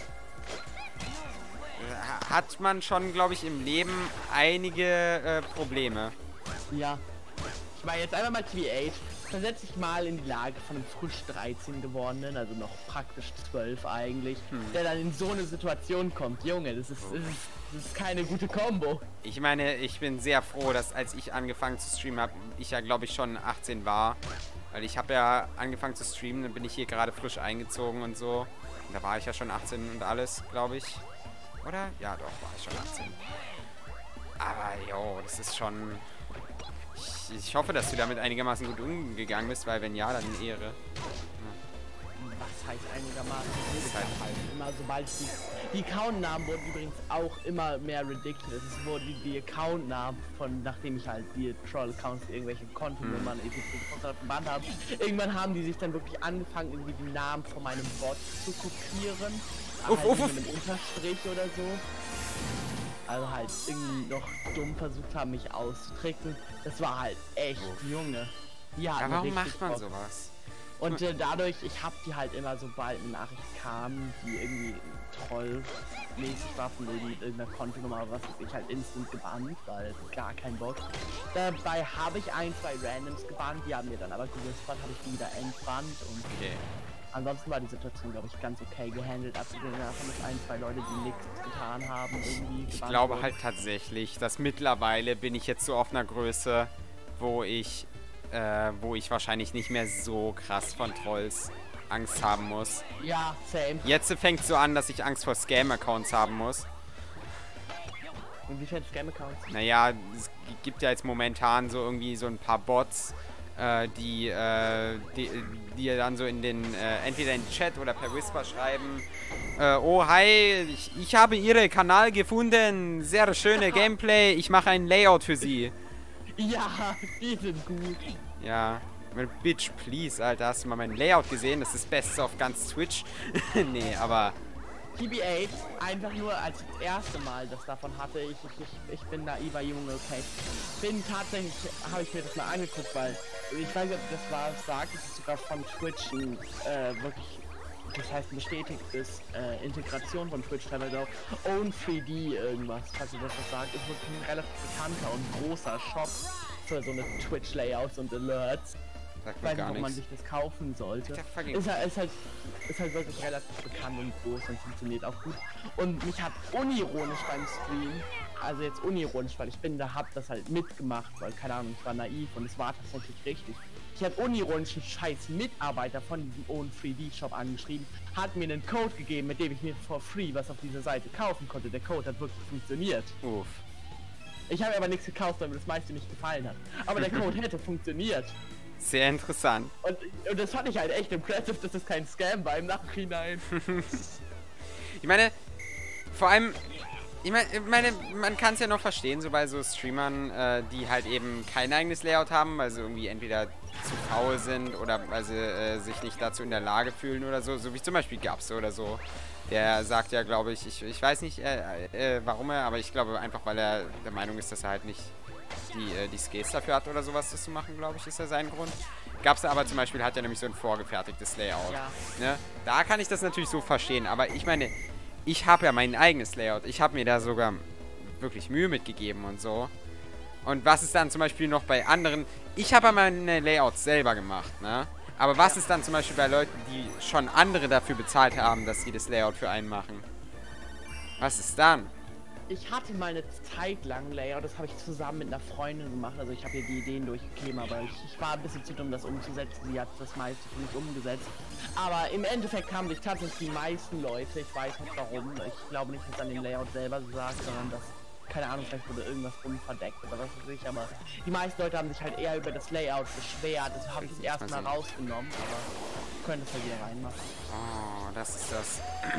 Hat man schon, glaube ich, im Leben einige äh, Probleme. Ja. Ich meine jetzt einfach mal T V acht. Versetz dich mal in die Lage von einem frisch dreizehn gewordenen, also noch praktisch zwölf eigentlich, hm. der dann in so eine Situation kommt. Junge, das ist, das ist, das ist keine gute Kombo. Ich meine, ich bin sehr froh, dass als ich angefangen zu streamen habe, ich ja, glaube ich, schon achtzehn war. Weil ich habe ja angefangen zu streamen, dann bin ich hier gerade frisch eingezogen und so. Und da war ich ja schon achtzehn und alles, glaube ich. Oder? Ja, doch, war ich schon achtzehn. Aber, jo, das ist schon... Ich, ich hoffe, dass du damit einigermaßen gut umgegangen bist, weil wenn ja, dann eine Ehre. Ja. Was heißt einigermaßen? Das ist halt, halt immer, sobald die... Die Account-Namen wurden übrigens auch immer mehr ridiculous. Es wurden die, die Account-Namen von, nachdem ich halt die Troll-Accounts, irgendwelche Kontonummern, hm. etc. verbannt habe. Irgendwann haben die sich dann wirklich angefangen, irgendwie die Namen von meinem Bot zu kopieren. Uff, halt uff, uff. mit einem Unterstrich oder so. Also halt irgendwie noch dumm versucht haben, mich auszutricksen. Das war halt echt, Uff. Junge. Ja, ja, warum macht man Bock. sowas? Und äh, dadurch, ich hab die halt immer, sobald eine Nachricht kam, die irgendwie trollmäßig war von irgendeiner Kontonummer oder was, ich halt instant gebannt, weil gar kein Bock. Dabei habe ich ein, zwei Randoms gebannt, die haben mir dann aber gewissert, habe ich die wieder entbannt und okay. Ansonsten war die Situation, glaube ich, ganz okay gehandelt. Abgesehen davon, dass ein, zwei Leute, die nichts getan haben, irgendwie. Ich glaube wurden. halt tatsächlich, dass mittlerweile bin ich jetzt so auf einer Größe, wo ich, äh, wo ich wahrscheinlich nicht mehr so krass von Trolls Angst haben muss. Ja, same. Jetzt fängt es so an, dass ich Angst vor Scam-Accounts haben muss. Inwiefern Scam-Accounts? Naja, es gibt ja jetzt momentan so irgendwie so ein paar Bots, äh, die, äh, die, die dann so in den, äh, entweder in den Chat oder per Whisper schreiben, äh, oh hi, ich, ich habe Ihre Kanal gefunden, sehr schöne Gameplay, ich mache ein Layout für Sie. Ja, die sind gut. Ja, Bitch, please, Alter, hast du mal mein Layout gesehen? Das ist das Beste auf ganz Twitch. Nee, aber... T V acht, einfach nur als das erste Mal das davon hatte, ich, ich, ich, ich bin naiver Junge, okay. Bin tatsächlich, habe ich mir das mal angeguckt, weil ich weiß nicht, ob das war, sagt, es ist sogar von Twitch ein, äh, wirklich, das heißt bestätigtes äh, Integration von Twitch teilweise auch. Own drei D irgendwas, falls ihr das was sagt, ist wirklich ein relativ bekannter und großer Shop für so eine Twitch-Layouts und Alerts. Ich weiß nicht, ob man sich das kaufen sollte. Ist halt, ist, halt, ist halt wirklich relativ bekannt und groß und funktioniert auch gut. Und mich hat unironisch beim Stream, also jetzt unironisch, weil ich bin da, hab das halt mitgemacht, weil keine Ahnung, ich war naiv und es war tatsächlich richtig. Ich habe unironisch einen scheiß Mitarbeiter von diesem Own drei D Shop angeschrieben, hat mir einen Code gegeben, mit dem ich mir for free was auf dieser Seite kaufen konnte. Der Code hat wirklich funktioniert. Uff. Ich habe aber nichts gekauft, weil mir das meiste nicht gefallen hat. Aber der Code hätte funktioniert. Sehr interessant. Und, und das fand ich halt echt impressive, dass das kein Scam war im Nachhinein. Ich meine, vor allem, ich meine, ich meine man kann es ja noch verstehen, so bei so Streamern, äh, die halt eben kein eigenes Layout haben, weil sie irgendwie entweder zu faul sind oder weil sie äh, sich nicht dazu in der Lage fühlen oder so, so wie zum Beispiel Gabs oder so. Der sagt ja, glaube ich, ich, ich weiß nicht, äh, äh, warum er, aber ich glaube einfach, weil er der Meinung ist, dass er halt nicht die, äh, die Skills dafür hat oder sowas, das zu machen, glaube ich, ist ja sein Grund. Gab's aber zum Beispiel, hat er nämlich so ein vorgefertigtes Layout. Ja. Ne? Da kann ich das natürlich so verstehen, aber ich meine, ich habe ja mein eigenes Layout. Ich habe mir da sogar wirklich Mühe mitgegeben und so. Und was ist dann zum Beispiel noch bei anderen? Ich habe ja meine Layouts selber gemacht, ne? Aber was ja. ist dann zum Beispiel bei Leuten, die schon andere dafür bezahlt haben, dass sie das Layout für einen machen? Was ist dann? ich hatte mal eine Zeit lang Layout, das habe ich zusammen mit einer Freundin gemacht. Also ich habe ihr die Ideen durchgegeben, aber ich, ich war ein bisschen zu dumm, das umzusetzen. Sie hat das meiste für mich umgesetzt. Aber im Endeffekt haben sich tatsächlich die meisten Leute, ich weiß nicht warum, ich glaube nicht, dass an dem Layout selber sagt, sondern dass, keine Ahnung, vielleicht wurde irgendwas unverdeckt oder was weiß ich, aber die meisten Leute haben sich halt eher über das Layout beschwert. Das habe ich das erstmal rausgenommen, aber können das halt wieder reinmachen. Oh, das ist das.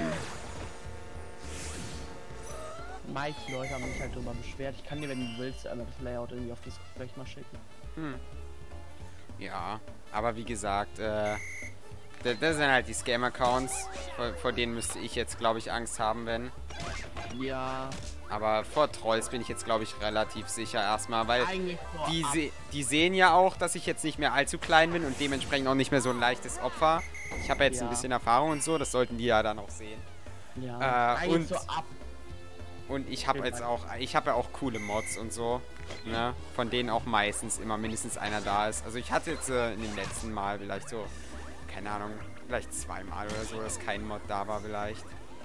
Meiste Leute haben sich halt darüber beschwert. Ich kann dir, wenn du willst, einmal das Layout irgendwie auf Discord vielleicht mal schicken. Hm. Ja, aber wie gesagt, äh, das, das sind halt die Scam-Accounts, vor, vor denen müsste ich jetzt, glaube ich, Angst haben, wenn. Ja. Aber vor Trolls bin ich jetzt, glaube ich, relativ sicher erstmal, weil die, se die sehen ja auch, dass ich jetzt nicht mehr allzu klein bin und dementsprechend auch nicht mehr so ein leichtes Opfer. Ich habe ja jetzt ja. ein bisschen Erfahrung und so, das sollten die ja dann auch sehen. Ja, äh, und so ab. Und ich habe jetzt auch, ich habe ja auch coole Mods und so, ne, von denen auch meistens immer mindestens einer da ist. Also ich hatte jetzt äh, in dem letzten Mal vielleicht so, keine Ahnung, vielleicht zweimal oder so, dass kein Mod da war vielleicht.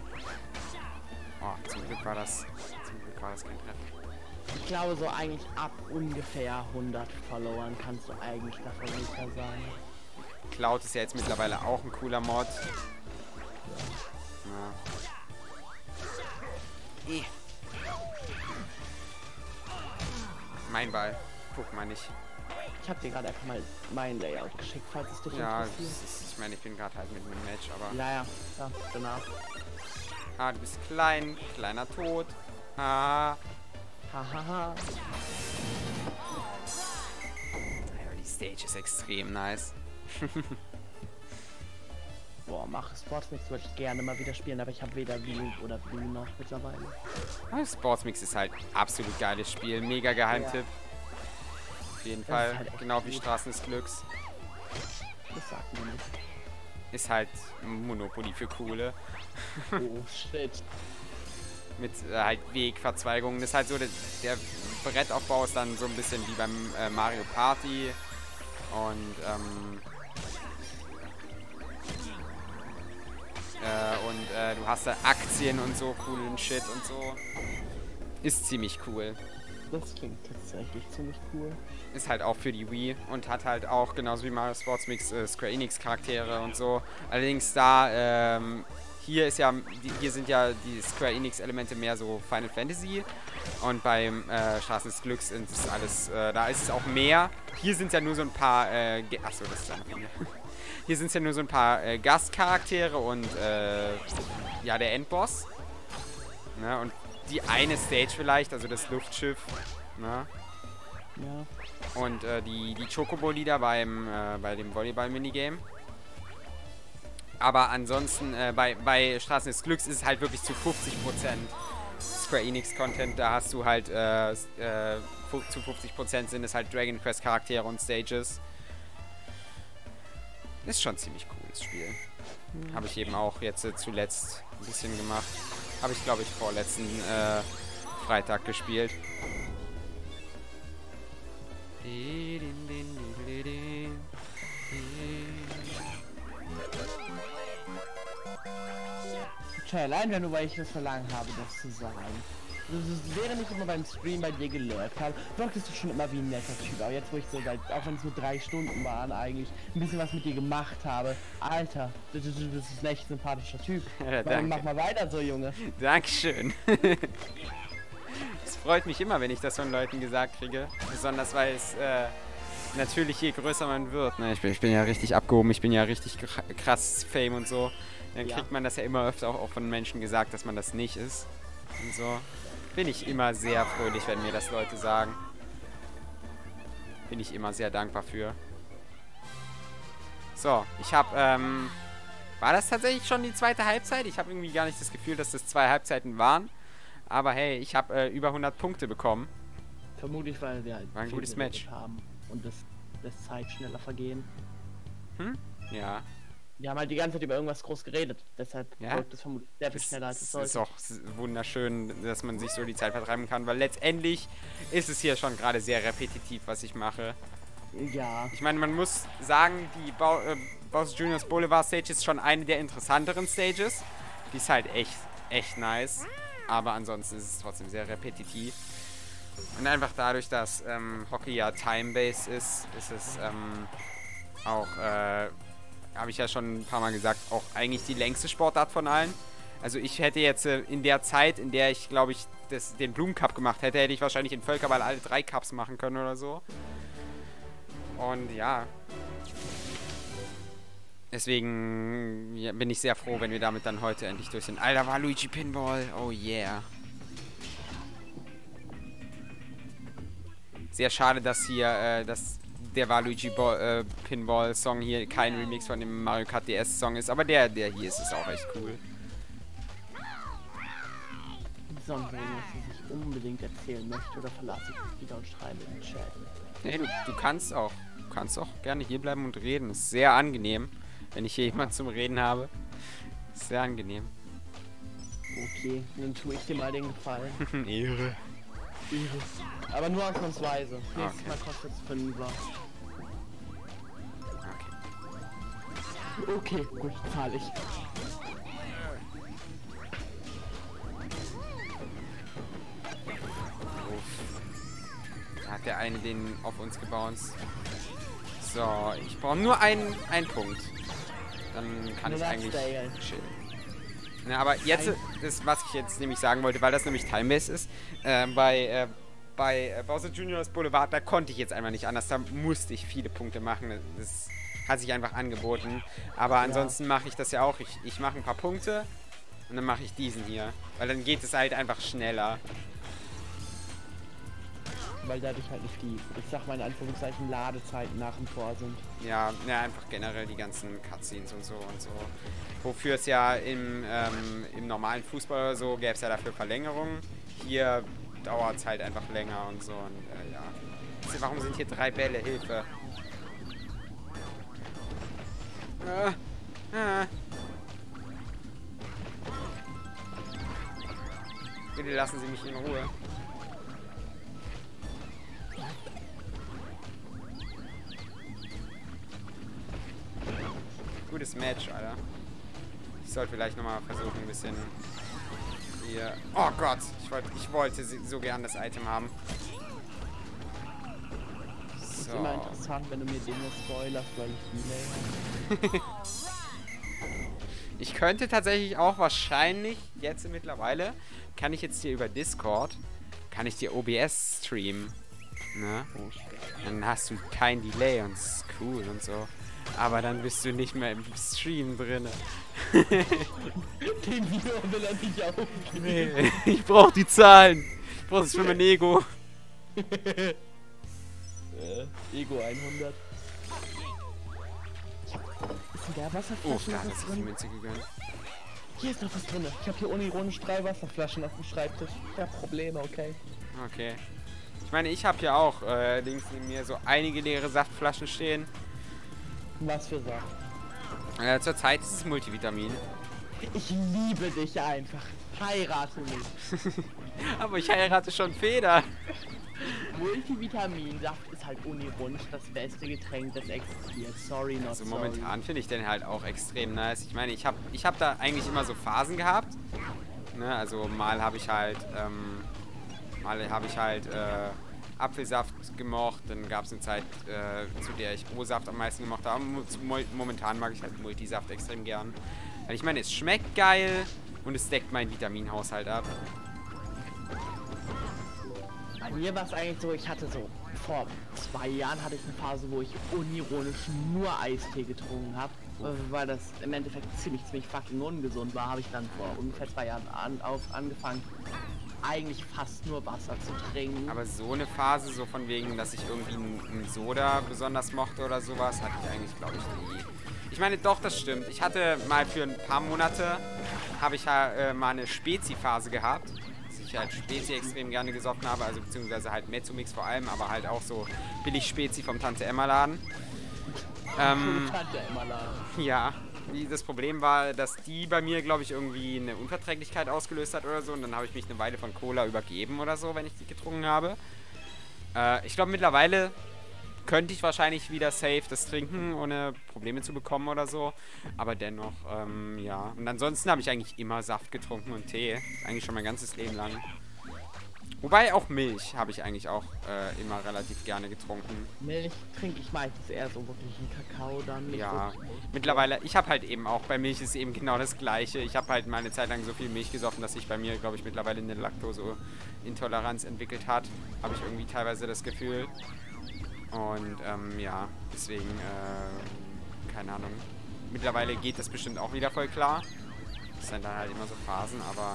Oh, zum Glück war das, zum Glück war das kein Treffen. Ich glaube so eigentlich ab ungefähr hundert Followern kannst du eigentlich davon sicher sein. Cloud ist ja jetzt mittlerweile auch ein cooler Mod. Ja. Eh. Mein Ball. Guck mal nicht. Ich hab dir gerade einfach mal mein Layout geschickt, falls es dich ja, interessiert. Ist, ich meine, ich bin gerade halt mit einem Match, aber... Ja, ja, ja, danach. Ah, du bist klein, kleiner Tod. Ah. Hahaha. Ja, die Stage ist extrem nice. Boah, mach Sportsmix würde ich gerne mal wieder spielen, aber ich habe weder Wii oder Wii noch mittlerweile. Ah, Sportsmix ist halt absolut geiles Spiel, mega Geheimtipp. Ja. Auf jeden das Fall, halt genau wie Straßen des Glücks. Das sagt man nicht. Ist halt Monopoly für Coole. Oh shit. Mit äh, halt Wegverzweigungen. Das ist halt so, der, der Brettaufbau ist dann so ein bisschen wie beim äh, Mario Party. Und ähm, Äh, und äh, du hast da Aktien und so, coolen Shit und so. Ist ziemlich cool. Das klingt tatsächlich ziemlich cool. Ist halt auch für die Wii und hat halt auch, genauso wie Mario Sports Mix, äh, Square Enix Charaktere und so. Allerdings da, ähm, hier ist ja, die, hier sind ja die Square Enix Elemente mehr so Final Fantasy. Und beim äh, Straßen des Glücks ist es alles, äh, da ist es auch mehr. Hier sind ja nur so ein paar, äh, achso, das ist einer von mir. Hier sind es ja nur so ein paar äh, Gastcharaktere und äh, ja, der Endboss. Ne? Und die eine Stage vielleicht, also das Luftschiff. Ne? Ja. Und äh, die, die Chocobo-Lieder beim äh, bei dem Volleyball-Minigame. Aber ansonsten, äh, bei, bei Straßen des Glücks ist es halt wirklich zu fünfzig Prozent Square Enix-Content. Da hast du halt äh, äh, zu fünfzig Prozent sind es halt Dragon Quest-Charaktere und Stages. Ist schon ein ziemlich cooles Spiel. Mhm. Habe ich eben auch jetzt äh, zuletzt ein bisschen gemacht. Habe ich, glaube ich, vorletzten äh, Freitag gespielt. Tja, allein wenn du, weil ich das Verlangen habe, das zu sagen. Während ich immer beim Stream bei dir gelurkt habe, wirktest du schon immer wie ein netter Typ. Aber jetzt, wo ich so, seit, auch wenn es nur drei Stunden waren eigentlich, ein bisschen was mit dir gemacht habe. Alter, du, du, du bist ein echt sympathischer Typ. Ja, danke. Mach mal weiter so, Junge. Dankeschön. Es freut mich immer, wenn ich das von Leuten gesagt kriege. Besonders, weil es äh, natürlich je größer man wird. Ne? Ich, bin, ich bin ja richtig abgehoben, ich bin ja richtig krass Fame und so. Dann kriegt ja. man das ja immer öfter auch, auch von Menschen gesagt, dass man das nicht ist. Und so. Bin ich immer sehr fröhlich, wenn mir das Leute sagen. Bin ich immer sehr dankbar für. So, ich habe, ähm... war das tatsächlich schon die zweite Halbzeit? Ich habe irgendwie gar nicht das Gefühl, dass das zwei Halbzeiten waren. Aber hey, ich habe äh, über hundert Punkte bekommen. Vermutlich, weil wir halt war ein gutes Match haben und das lässt Zeit schneller vergehen. Hm? Ja. Wir haben halt die ganze Zeit über irgendwas groß geredet, deshalb ja? wirkt es vermutlich sehr viel schneller als es sollte. Es ist auch wunderschön, dass man sich so die Zeit vertreiben kann, weil letztendlich ist es hier schon gerade sehr repetitiv, was ich mache. Ja. Ich meine, man muss sagen, die Bau äh, Bowser Juniors Boulevard Stage ist schon eine der interessanteren Stages. Die ist halt echt, echt nice. aber ansonsten ist es trotzdem sehr repetitiv. Und einfach dadurch, dass ähm, Hockey ja Time-Based ist, ist es ähm, auch, äh, habe ich ja schon ein paar Mal gesagt, auch eigentlich die längste Sportart von allen. Also ich hätte jetzt äh, in der Zeit, in der ich, glaube ich, das, den Blumencup gemacht hätte, hätte ich wahrscheinlich in Völkerball alle drei Cups machen können oder so. Und ja. Deswegen ja, bin ich sehr froh, wenn wir damit dann heute endlich durch sind. Alter, war Luigi Pinball. Oh yeah. Sehr schade, dass hier, äh, dass der Waluigi äh, Pinball Song hier kein Remix von dem Mario Kart D S Song ist. Aber der, der hier ist, ist auch echt cool. Sonst irgendwas, das ich unbedingt erzählen möchte, oder verlasse ich mich wieder und schreibe in den Chat. Nee, du, du kannst auch. Du kannst auch gerne hier bleiben und reden. Ist sehr angenehm, wenn ich hier jemanden zum Reden habe. Ist sehr angenehm. Okay, dann tue ich dir mal den Gefallen. Ehre. Ehre. Aber nur ausnahmsweise. Nächstes Okay. Mal kostet es fünfer. Okay. Okay, gut, zahle ich. Da hat der eine den auf uns gebounced. So, ich brauche nur einen, einen Punkt. Dann kann ich eigentlich chillen. Na, aber jetzt, das, was ich jetzt nämlich sagen wollte, weil das nämlich Time-Based ist, äh, bei, äh, bei äh, Bowser Juniors Boulevard, da konnte ich jetzt einfach nicht anders, da musste ich viele Punkte machen, das hat sich einfach angeboten, aber ansonsten mache ich das ja auch, ich, ich mache ein paar Punkte und dann mache ich diesen hier, weil dann geht es halt einfach schneller. Weil dadurch halt nicht die, ich sag mal in Anführungszeichen, Ladezeiten nach dem Vor sind. Ja, ja, einfach generell die ganzen Cutscenes und so und so. Wofür es ja im, ähm, im normalen Fußball oder so gäbe es ja dafür Verlängerungen. Hier dauert es halt einfach länger und so. Und äh, ja. Warum sind hier drei Bälle? Hilfe. Äh, äh. Bitte lassen Sie mich in Ruhe. Gutes Match, Alter. Ich sollte vielleicht nochmal versuchen, ein bisschen hier... Oh Gott! Ich wollte, ich wollte so gern das Item haben. Das ist So. immer interessant, wenn du mir Dinge spoilerst, weil ich Delay habe. Ich könnte tatsächlich auch wahrscheinlich, jetzt mittlerweile, kann ich jetzt hier über Discord, kann ich dir O B S streamen. Ne? Dann hast du kein Delay und es ist cool und so. Aber dann bist du nicht mehr im Stream drin. Den Video will er nicht aufgeben. Nee, ich brauch die Zahlen. Ich brauch das für mein Ego. äh, Ego hundert. Ich hab, ist denn der Wasserflaschen Oh, da hat noch er sich die drin? Münze gegönnt. Hier ist noch was drin. Ich habe hier unironisch drei Wasserflaschen auf dem Schreibtisch. Ich hab Probleme, okay. Okay. Ich meine, ich habe hier auch äh, links neben mir so einige leere Saftflaschen stehen. Was für Sachen. Äh, zurzeit ist es Multivitamin. Ich liebe dich einfach. Heirate mich. Aber ich heirate schon Feder. Multivitaminsaft ist halt unironisch das beste Getränk, das existiert. Sorry, not Also sorry. momentan finde ich den halt auch extrem nice. Ich meine, ich habe ich hab da eigentlich immer so Phasen gehabt. Ne? Also mal habe ich halt, ähm, mal habe ich halt äh, Apfelsaft gemocht. Dann gab es eine Zeit, äh, zu der ich O-Saft am meisten gemocht habe. Momentan mag ich halt Multisaft extrem gern. Weil ich meine, es schmeckt geil und es deckt meinen Vitaminhaushalt ab. Bei mir war es eigentlich so, ich hatte so, vor zwei Jahren hatte ich eine Phase, wo ich unironisch nur Eistee getrunken habe, weil das im Endeffekt ziemlich, ziemlich fucking ungesund war, habe ich dann vor ungefähr zwei Jahren an, auf, angefangen, eigentlich fast nur Wasser zu trinken. Aber so eine Phase, so von wegen, dass ich irgendwie einen Soda besonders mochte oder sowas, hatte ich eigentlich, glaube ich, nie. Ich meine, doch, das stimmt. Ich hatte mal für ein paar Monate, habe ich äh, mal eine Spezi-Phase gehabt. Dass ich halt Spezi extrem gerne gesoffen habe, also beziehungsweise halt Mezzomix vor allem, aber halt auch so billig Spezi vom Tante-Emma-Laden. Ähm, Tante-Emma-Laden. Ja, die, das Problem war, dass die bei mir, glaube ich, irgendwie eine Unverträglichkeit ausgelöst hat oder so. Und dann habe ich mich eine Weile von Cola übergeben oder so, wenn ich die getrunken habe. Äh, ich glaube, mittlerweile könnte ich wahrscheinlich wieder safe das trinken, ohne Probleme zu bekommen oder so. Aber dennoch, ähm, ja. Und ansonsten habe ich eigentlich immer Saft getrunken und Tee. Eigentlich schon mein ganzes Leben lang. Wobei auch Milch habe ich eigentlich auch äh, immer relativ gerne getrunken. Milch trinke ich meistens eher so wirklich einen Kakao dann. Nicht Ja, wirklich Milch. mittlerweile, ich habe halt eben auch, bei Milch ist eben genau das Gleiche. Ich habe halt mal eine Zeit lang so viel Milch gesoffen, dass sich bei mir, glaube ich, mittlerweile eine Laktoseintoleranz entwickelt hat. Habe ich irgendwie teilweise das Gefühl. Und ähm, ja, deswegen, äh, keine Ahnung. Mittlerweile geht das bestimmt auch wieder voll klar. Das sind dann halt immer so Phasen, aber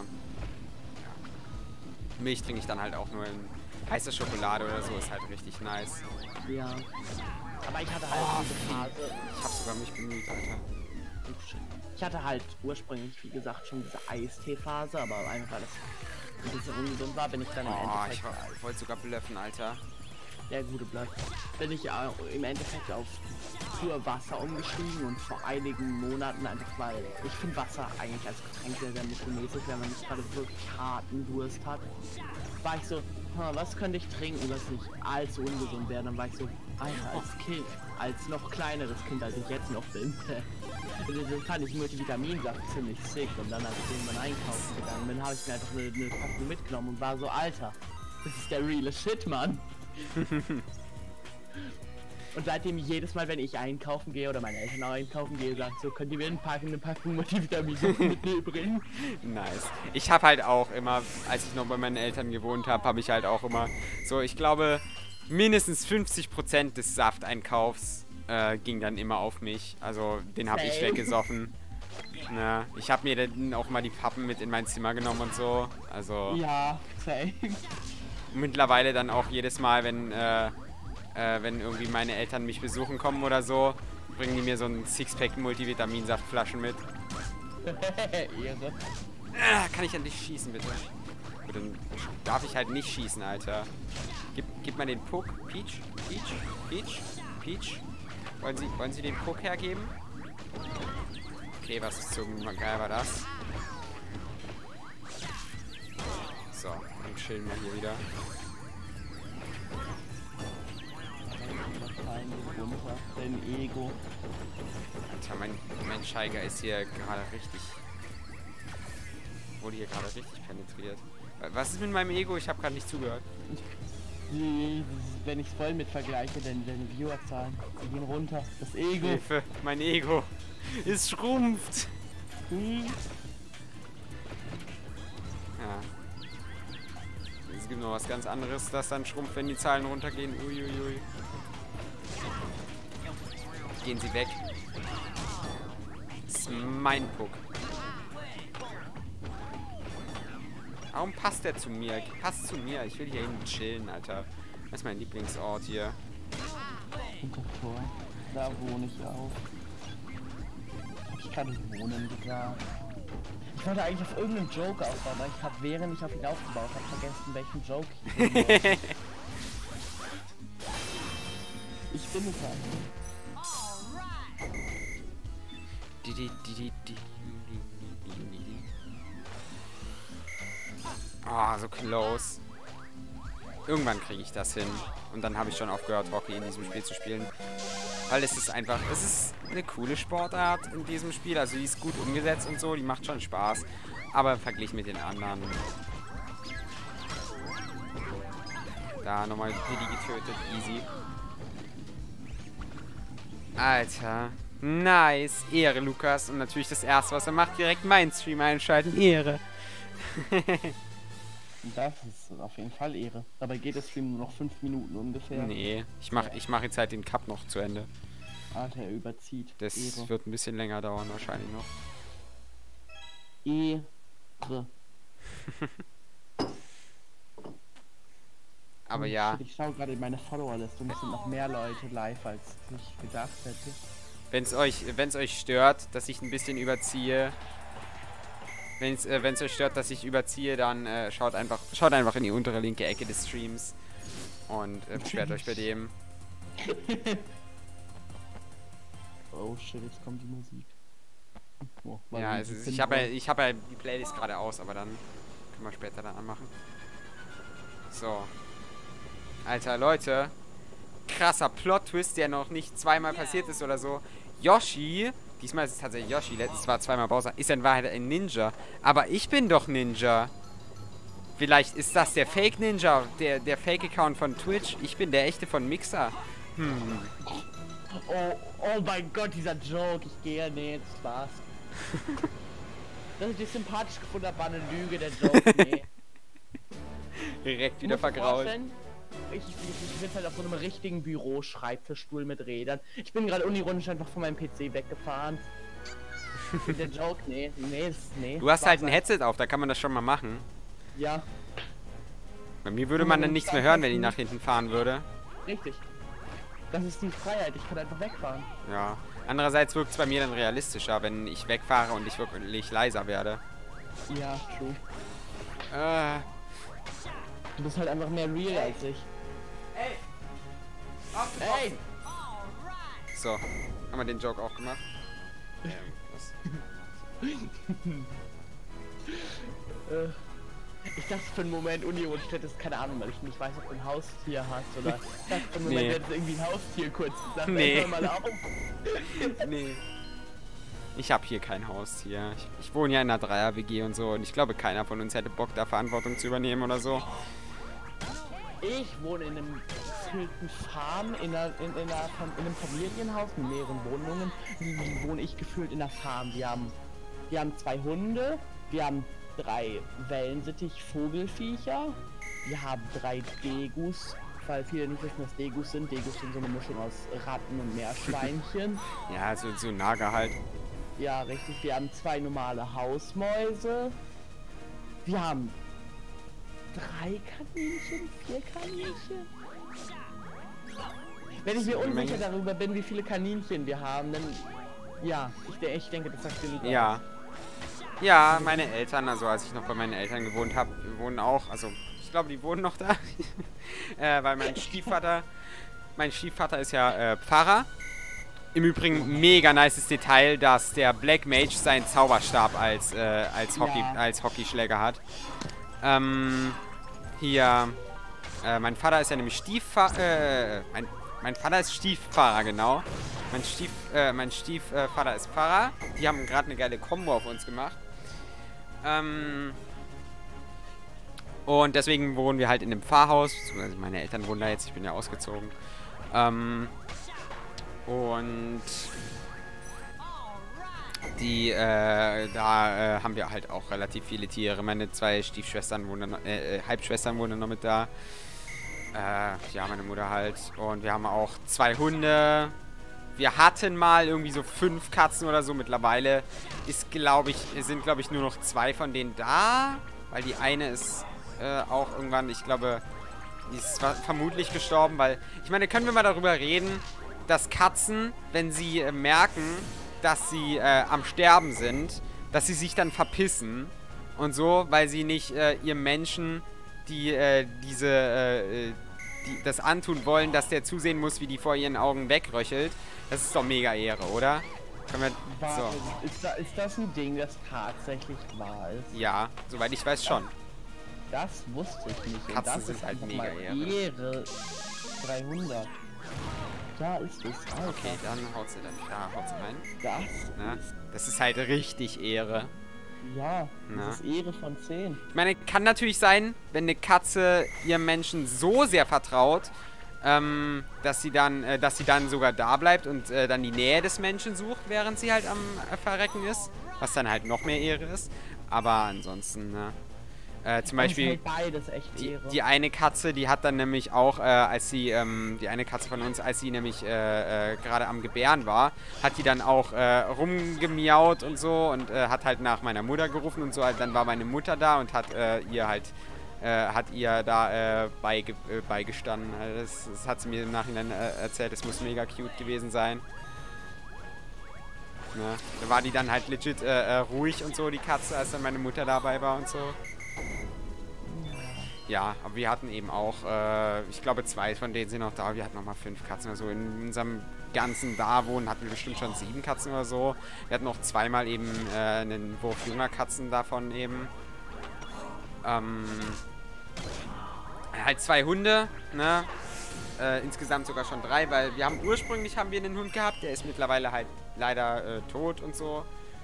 ja. Milch trinke ich dann halt auch nur in heiße Schokolade oder so, ist halt richtig nice. Ja. Aber ich hatte halt Oh, diese Phase. Ich habe sogar mich bemüht, Alter. Oh, shit. Ich hatte halt ursprünglich, wie gesagt, schon diese Eistee-Phase, aber einfach weil das ein bisschen ungesund war, bin ich dann im Oh, Endeffekt... ich, war- ich wollte sogar bluffen, Alter. Der gute Blatt. Bin ich auch im Endeffekt auf pur Wasser umgestiegen und vor einigen Monaten einfach, weil ich finde Wasser eigentlich als Getränk sehr, sehr mittelmäßig, wenn man nicht gerade wirklich harten Durst hat. War ich so, hm, was könnte ich trinken, was nicht allzu ungesund wäre? Dann war ich so, Alter, als Kind, als noch kleineres Kind, als ich jetzt noch bin. Dann fand ich Multivitaminsaft ziemlich sick und dann, als ich irgendwann einkaufen gegangen bin, habe ich mir einfach eine, eine Packung mitgenommen und war so, Alter, das ist der reale Shit, Mann. Und seitdem jedes Mal, wenn ich einkaufen gehe oder meine Eltern auch einkaufen gehe, sagt so, könnt ihr mir eine Packung, eine Packung Multivitaminsaft mitbringen? Nice. Ich habe halt auch immer, als ich noch bei meinen Eltern gewohnt habe, habe ich halt auch immer so, ich glaube, mindestens fünfzig Prozent des Safteinkaufs äh, ging dann immer auf mich. Also den habe ich Same. weggesoffen. Na, ich habe mir dann auch mal die Pappen mit in mein Zimmer genommen und so. Also Ja, same. mittlerweile dann auch jedes Mal, wenn, äh, äh, wenn irgendwie meine Eltern mich besuchen kommen oder so, bringen die mir so ein Sixpack Multivitaminsaftflaschen mit. Ehre. Ah, kann ich an dich schießen, bitte? Gut, dann darf ich halt nicht schießen, Alter. Gib, gib mal den Puck. Peach? Peach? Peach? Peach? Wollen Sie, wollen Sie den Puck hergeben? Okay, was zum geil war das? So, dann chillen wir hier wieder. Dein Ego. Alter, mein, mein Scheiger ist hier gerade richtig... Wurde hier gerade richtig penetriert. Was ist mit meinem Ego? Ich habe gerade nicht zugehört. Die, wenn ich es voll mit vergleiche, denn deine Viewerzahlen, die gehen runter. Das Ego. Hilfe, mein Ego. Es schrumpft. Hm. Ja. Es gibt noch was ganz anderes, das dann schrumpft, wenn die Zahlen runtergehen. Uiuiui. Gehen sie weg. Das ist mein Puck. Warum passt der zu mir? Passt zu mir. Ich will hier hin chillen, Alter. Das ist mein Lieblingsort hier. Hintertor. Da wohne ich auch. Hab ich gerade wohnen gesagt. Ich wollte eigentlich auf irgendeinen Joke aufbauen, aber ich habe, während ich auf ihn aufgebaut habe, vergessen, welchen Joke ich nehmen wollte. Ich bin es halt. Die, die, die, die, die. Ah, so close. Irgendwann kriege ich das hin. Und dann habe ich schon aufgehört, Hockey in diesem Spiel zu spielen. Weil es ist einfach, es ist eine coole Sportart in diesem Spiel. Also die ist gut umgesetzt und so, die macht schon Spaß. Aber verglichen mit den anderen. Da nochmal Piddy getötet, easy. Alter. Nice. Ehre, Lukas. Und natürlich das erste, was er macht, direkt meinen Stream einschalten. Ehre. Das ist auf jeden Fall Ehre. Dabei geht das Stream nur noch fünf Minuten ungefähr. Nee, ich mach, ich mach jetzt halt den Cup noch zu Ende. Alter, er überzieht. Das Ehre. wird ein bisschen länger dauern wahrscheinlich noch. Ehre. Aber Oh, ja, shit, ich schaue gerade in meine Followerliste und es sind noch mehr Leute live, als ich gedacht hätte. wenn es euch, wenn's euch stört, dass ich ein bisschen überziehe, wenn es äh, wenn's euch stört, dass ich überziehe, dann äh, schaut einfach schaut einfach in die untere linke Ecke des Streams und äh, beschwert euch bei dem. Oh shit, jetzt kommt die Musik. Oh, war Ja, die es ist, Sinn ich habe ja, drin? ich habe ja die Playlist gerade aus, aber dann können wir später dann anmachen. So. Alter, Leute. krasser Plot-Twist, der noch nicht zweimal passiert ist oder so. Yoshi, diesmal ist es tatsächlich Yoshi, letztes war zweimal Bowser, ist in Wahrheit ein Ninja. Aber ich bin doch Ninja. Vielleicht ist das der Fake-Ninja, der, der Fake-Account von Twitch. Ich bin der echte von Mixer. Hm. Oh, oh mein Gott, dieser Joke. Ich gehe, nee, das war's. Dass ich dich sympathisch gefunden habe, war eine Lüge, der Joke, nee. Direkt wieder vergrault. Ich, ich, ich bin halt auf so einem richtigen Büroschreibtischstuhl mit Rädern. Ich bin gerade unironisch einfach von meinem P C weggefahren. Der Joke, nee, nee, nee. Du hast halt ein Headset auf, da kann man das schon mal machen. Ja. Bei mir würde man dann nichts mehr hören, wenn ich nach hinten fahren würde. Richtig. Das ist die Freiheit, ich kann einfach wegfahren. Ja. Andererseits wirkt es bei mir dann realistischer, wenn ich wegfahre und ich wirklich leiser werde. Ja, true. Äh. Du bist halt einfach mehr real als ich. Ey! Ey! So, haben wir den Joke auch gemacht? Ähm, was? äh, ich dachte für einen Moment, Union hättest keine Ahnung, weil ich nicht weiß, ob du ein Haustier hast oder. Ich dachte für einen Moment, Nee. hättest irgendwie ein Haustier kurz gesagt. Nee. Hör mal auf. Nee. Ich habe hier kein Haustier. Ich, ich wohne ja in einer Dreier-W G und so und ich glaube, keiner von uns hätte Bock, da Verantwortung zu übernehmen oder so. Ich wohne in einem gefühlten Farm, in, einer, in, in, einer, in einem Familienhaus mit mehreren Wohnungen. Wie wohne ich gefühlt in einer Farm? Wir haben, wir haben zwei Hunde, wir haben drei Wellensittich-Vogelviecher, wir haben drei Degus, weil viele nicht wissen, was Degus sind. Degus sind so eine Mischung aus Ratten und Meerschweinchen. Ja, so, so Nager halt. Ja, richtig. Wir haben zwei normale Hausmäuse. Wir haben drei Kaninchen, vier Kaninchen. Wenn ich mir unsicher darüber bin, wie viele Kaninchen wir haben, dann ja, ich, de ich denke, das sagt dir Ja. Ja, meine Eltern, also als ich noch bei meinen Eltern gewohnt habe, wohnen auch, also ich glaube, die wohnen noch da, äh, weil mein Stiefvater, mein Stiefvater ist ja äh, Pfarrer. Im Übrigen mega nices Detail, dass der Black Mage seinen Zauberstab als, äh, als, Hockey, Ja. als Hockeyschläger hat. Ähm, hier, äh, mein Vater ist ja nämlich Stiefvater, äh, mein, mein Vater ist Stiefpfarrer, genau. Mein Stief, äh, mein Stiefvater ist Pfarrer. Die haben gerade eine geile Kombo auf uns gemacht. Ähm, und deswegen wohnen wir halt in einem Pfarrhaus, beziehungsweise meine Eltern wohnen da jetzt, ich bin ja ausgezogen. Ähm, und die, äh, da äh, haben wir halt auch relativ viele Tiere. Meine zwei Stiefschwestern wohnen, noch, äh, Halbschwestern wohnen noch mit da. Äh, ja, meine Mutter halt. Und wir haben auch zwei Hunde. Wir hatten mal irgendwie so fünf Katzen oder so. Mittlerweile ist, glaube ich, sind, glaube ich, nur noch zwei von denen da. Weil die eine ist äh, auch irgendwann, ich glaube, die ist vermutlich gestorben. Weil, ich meine, können wir mal darüber reden, dass Katzen, wenn sie äh, merken, dass sie äh, am Sterben sind, dass sie sich dann verpissen und so, weil sie nicht äh, ihrem Menschen, die äh, diese, äh, die das antun wollen, dass der zusehen muss, wie die vor ihren Augen wegröchelt. Das ist doch mega Ehre, oder? Können wir, Warte, so. ist, da, ist das ein Ding, das tatsächlich wahr ist? Ja, soweit ich weiß schon. Das wusste ich nicht. Und Katzen das sind ist halt einfach mega mal Ehre. Ehre. dreihundert. Da ist es. Alter. Okay, dann haut sie dann. Da haut sie rein. Das Na? ist... Das ist halt richtig Ehre. Ja, Na? das ist Ehre von zehn. Ich meine, kann natürlich sein, wenn eine Katze ihrem Menschen so sehr vertraut, ähm, dass sie dann, äh, dass sie dann sogar da bleibt und äh, dann die Nähe des Menschen sucht, während sie halt am äh, Verrecken ist. Was dann halt noch mehr Ehre ist. Aber ansonsten, ne? Äh, zum Beispiel, halt beides echt die, Ehre. die eine Katze, die hat dann nämlich auch, äh, als sie, ähm, die eine Katze von uns, als sie nämlich äh, äh, gerade am Gebären war, hat die dann auch äh, rumgemiaut und so und äh, hat halt nach meiner Mutter gerufen und so. Halt, dann war meine Mutter da und hat äh, ihr halt, äh, hat ihr da äh, beige äh, beigestanden. Also das, das hat sie mir im Nachhinein äh, erzählt, es muss mega cute gewesen sein. Ne? Da war die dann halt legit äh, äh, ruhig und so, die Katze, als dann meine Mutter dabei war und so. Ja, aber wir hatten eben auch, äh, ich glaube zwei von denen sind noch da, wir hatten nochmal fünf Katzen oder so. In unserem ganzen Dawohnen hatten wir bestimmt schon sieben Katzen oder so. Wir hatten noch zweimal eben äh, einen Wurf junger Katzen davon eben. Ähm, halt zwei Hunde, ne? Äh, insgesamt sogar schon drei, weil wir haben ursprünglich haben wir einen Hund gehabt, der ist mittlerweile halt leider äh, tot und so.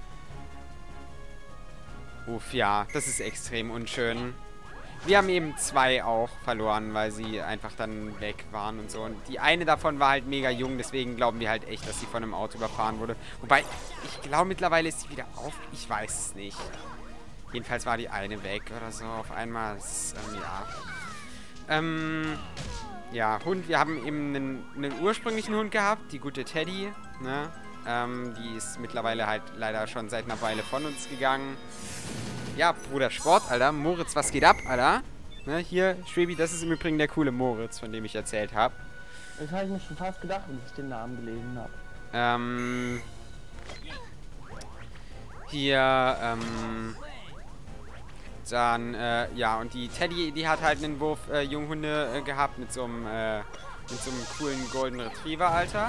Uff, ja, das ist extrem unschön. Wir haben eben zwei auch verloren, weil sie einfach dann weg waren und so. Und die eine davon war halt mega jung, deswegen glauben wir halt echt, dass sie von einem Auto überfahren wurde. Wobei, ich glaube mittlerweile ist sie wieder auf. Ich weiß es nicht. Jedenfalls war die eine weg oder so auf einmal. Das ist, ähm, ja. Ähm, ja, Hund. Wir haben eben einen, einen ursprünglichen Hund gehabt, die gute Teddy, ne? Ähm, die ist mittlerweile halt leider schon seit einer Weile von uns gegangen. Ja, Bruder Sport, Alter. Moritz, was geht ab, Alter? Ne, hier, Schwebi, das ist im Übrigen der coole Moritz, von dem ich erzählt habe. Das habe ich mir schon fast gedacht, als ich den Namen gelesen habe. Ähm... Hier, ähm... Dann, äh, ja, und die Teddy, die hat halt einen Wurf äh, Junghunde äh, gehabt mit so einem, äh, mit so einem coolen Golden Retriever, Alter.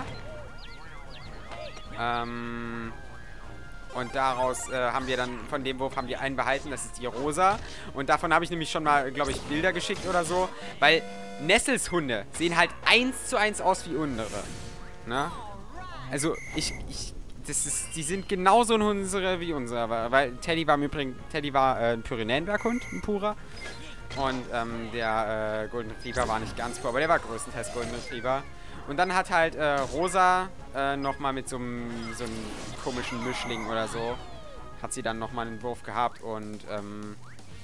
Ähm... Und daraus äh, haben wir dann, von dem Wurf haben wir einen behalten, das ist die Rosa. Und davon habe ich nämlich schon mal, glaube ich, Bilder geschickt oder so. Weil Nessels Hunde sehen halt eins zu eins aus wie unsere. Ne? Also, ich, ich, das ist, die sind genauso unsere wie unsere. Weil Teddy war im Übrigen, Teddy war äh, ein Pyrenäenberghund, ein purer. Und ähm, der äh, Golden Retriever war nicht ganz pur, aber der war größtenteils Golden Retriever. Und dann hat halt äh, Rosa äh, nochmal mit so einem so einem komischen Mischling oder so, hat sie dann nochmal einen Wurf gehabt und ähm,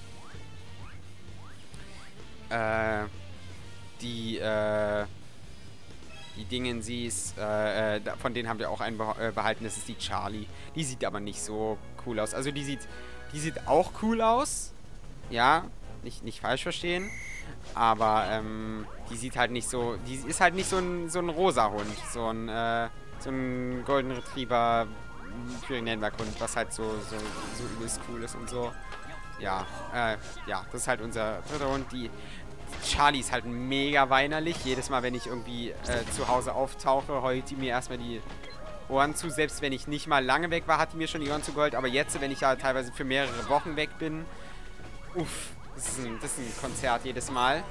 äh, die, äh, die Dingensies, äh, äh, von denen haben wir auch einen behalten, das ist die Charlie. Die sieht aber nicht so cool aus. Also die sieht, die sieht auch cool aus, ja, nicht, nicht falsch verstehen. Aber, ähm, die sieht halt nicht so, die ist halt nicht so ein, so ein rosa Hund, so ein, äh, so ein Golden Retriever Pyrenäenberghund, was halt so, so, so übelst cool ist und so. Ja, äh, ja, das ist halt unser dritter Hund. Die Charlie ist halt mega weinerlich. Jedes Mal, wenn ich irgendwie äh, zu Hause auftauche, heult die mir erstmal die Ohren zu. Selbst wenn ich nicht mal lange weg war, hat die mir schon die Ohren zugeheult. Aber jetzt, wenn ich ja teilweise für mehrere Wochen weg bin, uff. Das ist, ein, das ist ein Konzert jedes Mal.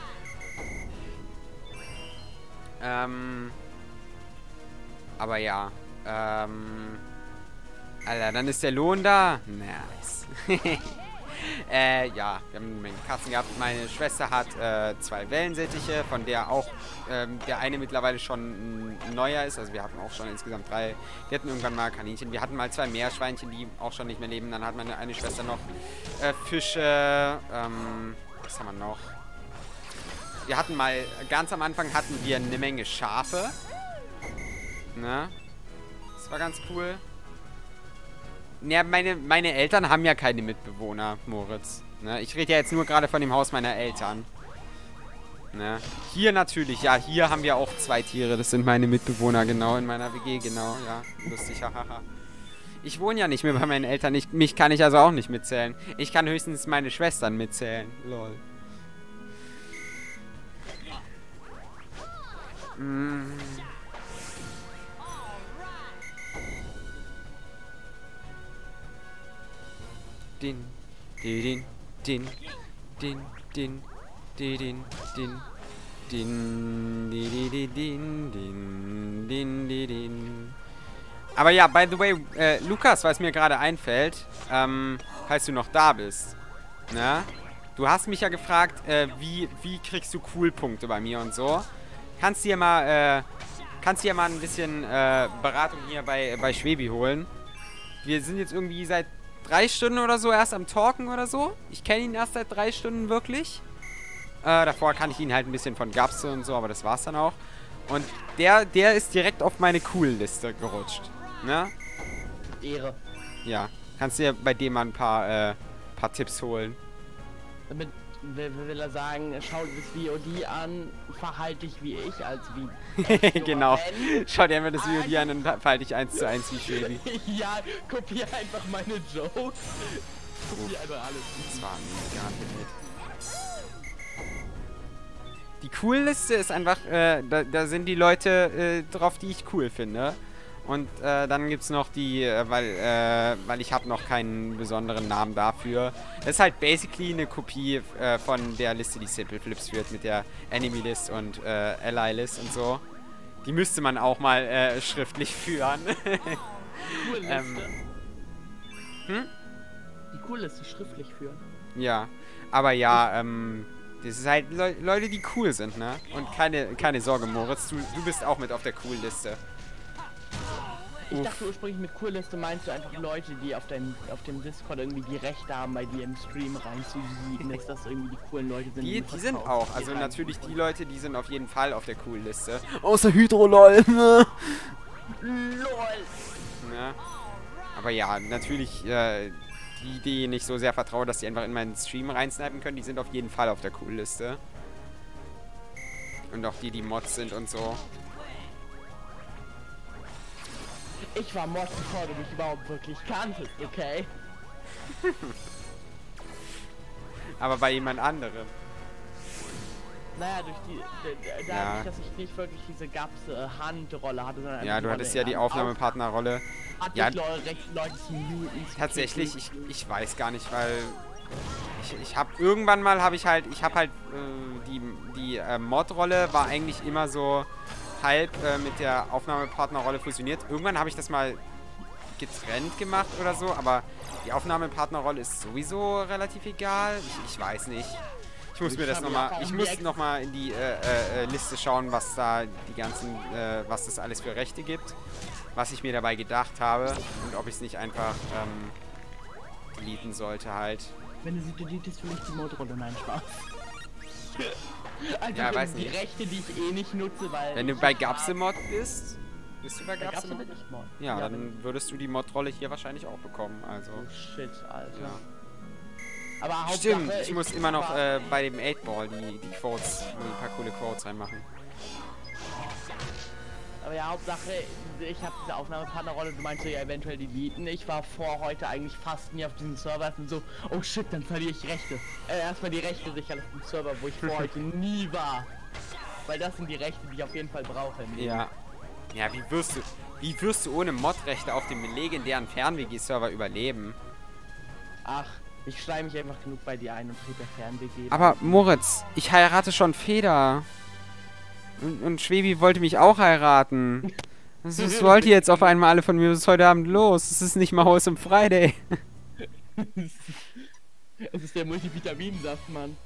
Ähm. Aber ja. Ähm. Alter, dann ist der Lohn da. Nice. äh, ja, wir haben eine Menge Katzen gehabt. Meine Schwester hat äh, zwei Wellensittiche, von der auch ähm, der eine mittlerweile schon ein neuer ist. Also wir hatten auch schon insgesamt drei. Wir hatten irgendwann mal Kaninchen. Wir hatten mal zwei Meerschweinchen, die auch schon nicht mehr leben. Dann hat meine eine Schwester noch äh, Fische. Ähm, was haben wir noch? Wir hatten mal, ganz am Anfang hatten wir eine Menge Schafe. Ne? Das war ganz cool. Ja, meine, meine Eltern haben ja keine Mitbewohner, Moritz. Ne? Ich rede ja jetzt nur gerade von dem Haus meiner Eltern. Ne? Hier natürlich, ja, hier haben wir auch zwei Tiere. Das sind meine Mitbewohner, genau, in meiner W G, genau, ja. Lustig, hahaha. Ich wohne ja nicht mehr bei meinen Eltern. Ich, mich kann ich also auch nicht mitzählen. Ich kann höchstens meine Schwestern mitzählen. Lol. Mm. Din, din, din, din, din, din, din, din, din, din, din, din, din, din. Aber ja, by the way, äh, Lukas, was mir gerade einfällt, ähm, falls du noch da bist, ne? Du hast mich ja gefragt, äh, wie, wie kriegst du Cool-Punkte bei mir und so. Kannst dir mal, äh, kannst dir mal ein bisschen, äh, Beratung hier bei, bei Schwebi holen. Wir sind jetzt irgendwie seit drei Stunden oder so erst am Talken oder so. Ich kenne ihn erst seit drei Stunden wirklich. Äh, davor kann ich ihn halt ein bisschen von Gapse und so, aber das war's dann auch. Und der, der ist direkt auf meine Cool-Liste gerutscht. Ne? Ehre. Ja. Kannst dir bei dem mal ein paar, äh, paar Tipps holen. Damit will, will er sagen, schau dir das V O D an, verhalte dich wie ich, als wie... Genau. Schau dir einfach das V O D an und verhalte dich eins zu eins wie Schwebi. Ja, kopier einfach meine Jokes. Kopier einfach alles. Das war mega Hit. Die Cool-Liste ist einfach, äh, da, da sind die Leute äh, drauf, die ich cool finde. Und äh, dann gibt es noch die, äh, weil, äh, weil ich habe noch keinen besonderen Namen dafür. Das ist halt basically eine Kopie äh, von der Liste, die Simple Flips führt, mit der Enemy List und äh, Ally List und so. Die müsste man auch mal äh, schriftlich führen. Cool Liste. ähm, hm? Die cool Liste schriftlich führen. Ja, aber ja, ähm, das ist halt Le Leute, die cool sind, ne? Und keine, keine Sorge, Moritz, du, du bist auch mit auf der Cool-Liste. Ich dachte ursprünglich mit Cool-Liste meinst du einfach Leute, die auf, dein, auf dem Discord irgendwie die Rechte haben, bei dir im Stream reinzusiegen, dass das irgendwie die coolen Leute sind. Die, die sind auch, also rein. natürlich die Leute, die sind auf jeden Fall auf der Cool-Liste. Außer Hydro-Lol. LOL! Ne? Aber ja, natürlich, äh, die, die nicht so sehr vertrauen, dass die einfach in meinen Stream reinsnipen können, die sind auf jeden Fall auf der Cool-Liste. Und auch die, die Mods sind und so. Ich war Mod, bevor du mich überhaupt wirklich kanntest, okay? Aber bei jemand anderem. Naja, durch die, dadurch, Ja. dass ich nicht wirklich diese Gapse Handrolle hatte, sondern Ja, einfach du die hattest Rolle ja die in- Aufnahmepartnerrolle. Hatte Ja. ich Leute, recht Leute zu muten. zu Tatsächlich, klicken. ich, ich weiß gar nicht, weil ich, ich habe irgendwann mal habe ich halt, ich habe halt äh, die, die äh, Mod-Rolle war eigentlich immer so halb äh, mit der Aufnahmepartnerrolle fusioniert. Irgendwann habe ich das mal getrennt gemacht oder so, aber die Aufnahmepartnerrolle ist sowieso relativ egal. Ich, ich weiß nicht. Ich muss Ich mir das hab nochmal, ja auch ich die muss Ex- nochmal in die äh, äh, äh, Liste schauen, was da die ganzen, äh, was das alles für Rechte gibt, was ich mir dabei gedacht habe und ob ich es nicht einfach ähm, deleten sollte halt. Wenn du sie deletest, will ich die Modrolle. Nein, Spaß. Also Ja, für weiß die nicht. Rechte, die ich eh nicht nutze, weil... Wenn du ich bei hab- Gapsemod bist, bist du bei Bei Gapse Gapsemod? bin ich Mod. Ja, bin dann würdest du die Mod-Rolle hier wahrscheinlich auch bekommen, also. ich. Oh shit, Alter. Ja. Aber Hauptsache, Stimmt, ich muss immer noch war- äh, bei dem eight Ball die, die Quotes, ein paar coole Quotes reinmachen. Aber ja, Hauptsache, ich habe diese Aufnahmepartnerrolle, du meinst ja eventuell deleten. Ich war vor heute eigentlich fast nie auf diesem Server und so, oh shit, dann verliere ich Rechte. Äh, erstmal die Rechte sichern auf dem Server, wo ich vor heute nie war. Weil das sind die Rechte, die ich auf jeden Fall brauche. im Leben. Ja. Ja, wie wirst du, wie wirst du ohne Mod-Rechte auf dem legendären Fern-W G-Server überleben? Ach, ich schleim mich einfach genug bei dir ein und trete der Fern-W G. Aber Moritz, ich heirate schon Feder. Und, und Schwebi wollte mich auch heiraten. Was, was wollt ihr jetzt auf einmal alle von mir? Was ist heute Abend los? Es ist nicht mal Haus im Friday. Es ist der Multivitaminsaft, Mann.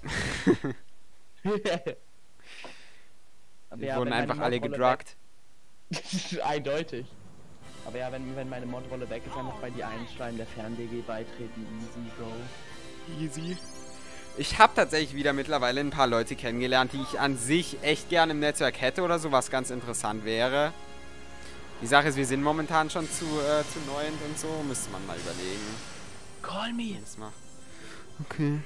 Aber Wir ja, wurden wenn meine einfach alle Modrolle gedruckt. weg- Eindeutig. Aber ja, wenn, wenn meine Modrolle weg ist, einfach bei dir einschreiben, der Fern-W G beitreten, easy go. Easy. Ich habe tatsächlich wieder mittlerweile ein paar Leute kennengelernt, die ich an sich echt gerne im Netzwerk hätte oder so, was ganz interessant wäre. Die Sache ist, wir sind momentan schon zu, äh, zu neuend und so, müsste man mal überlegen. Call me! Was macht. Okay.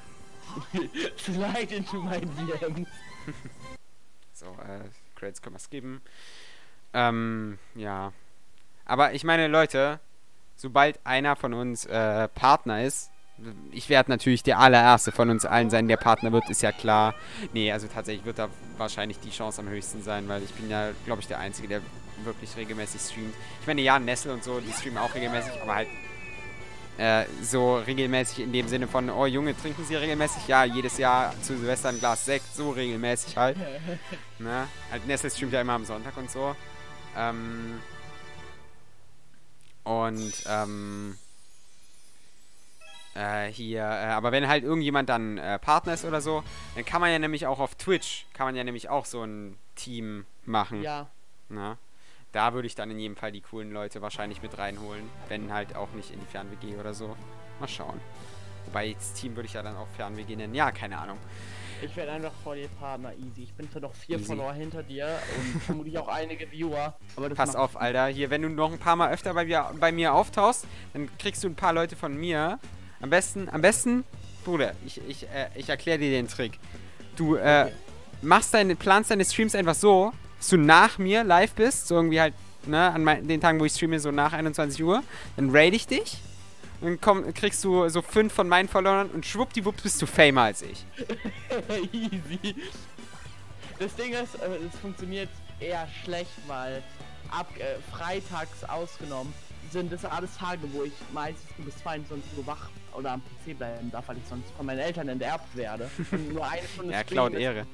Slide into my D Ms. So, äh, Credits können wir skippen. Ähm, ja. Aber ich meine, Leute, sobald einer von uns äh, Partner ist, ich werde natürlich der allererste von uns allen sein, der Partner wird, ist ja klar. Nee, also tatsächlich wird da wahrscheinlich die Chance am höchsten sein, weil ich bin ja, glaube ich, der Einzige, der wirklich regelmäßig streamt. Ich meine, ja, Nessel und so, die streamen auch regelmäßig, aber halt äh, so regelmäßig in dem Sinne von, oh Junge, trinken sie regelmäßig? Ja, jedes Jahr zu Silvester ein Glas Sekt, so regelmäßig halt. Ne? Halt Nessel streamt ja immer am Sonntag und so. Ähm... Und, ähm... Äh, hier, äh, aber wenn halt irgendjemand dann äh, Partner ist oder so, dann kann man ja nämlich auch auf Twitch, kann man ja nämlich auch so ein Team machen. Ja. Na? Da würde ich dann in jedem Fall die coolen Leute wahrscheinlich mit reinholen, wenn halt auch nicht in die Fern-W G oder so. Mal schauen. Wobei, das Team würde ich ja dann auch Fern-W G nennen. Ja, keine Ahnung. Ich werde einfach vor dir Partner, easy. Ich bin zwar noch vier Easy. Follower hinter dir und vermutlich auch einige Viewer. Aber das Pass macht- auf, Alter. Hier, wenn du noch ein paar Mal öfter bei mir, bei mir auftauchst, dann kriegst du ein paar Leute von mir. Am besten, am besten, Bruder, ich, ich, äh, ich erkläre dir den Trick. Du, äh, Okay. machst deine, planst deine Streams einfach so, dass du nach mir live bist, so irgendwie halt, ne, an mein, den Tagen, wo ich streame, so nach einundzwanzig Uhr, dann raid ich dich, dann komm, kriegst du so fünf von meinen Followern und schwuppdiwupp bist du famer als ich. Easy. Das Ding ist, äh, es funktioniert eher schlecht, weil ab äh, freitags ausgenommen, sind das alles Tage, wo ich meistens bis zweiundzwanzig Uhr wach oder am P C bleiben darf, weil ich sonst von meinen Eltern enterbt werde. Und nur eine Stunde Ja, klaut Ehre.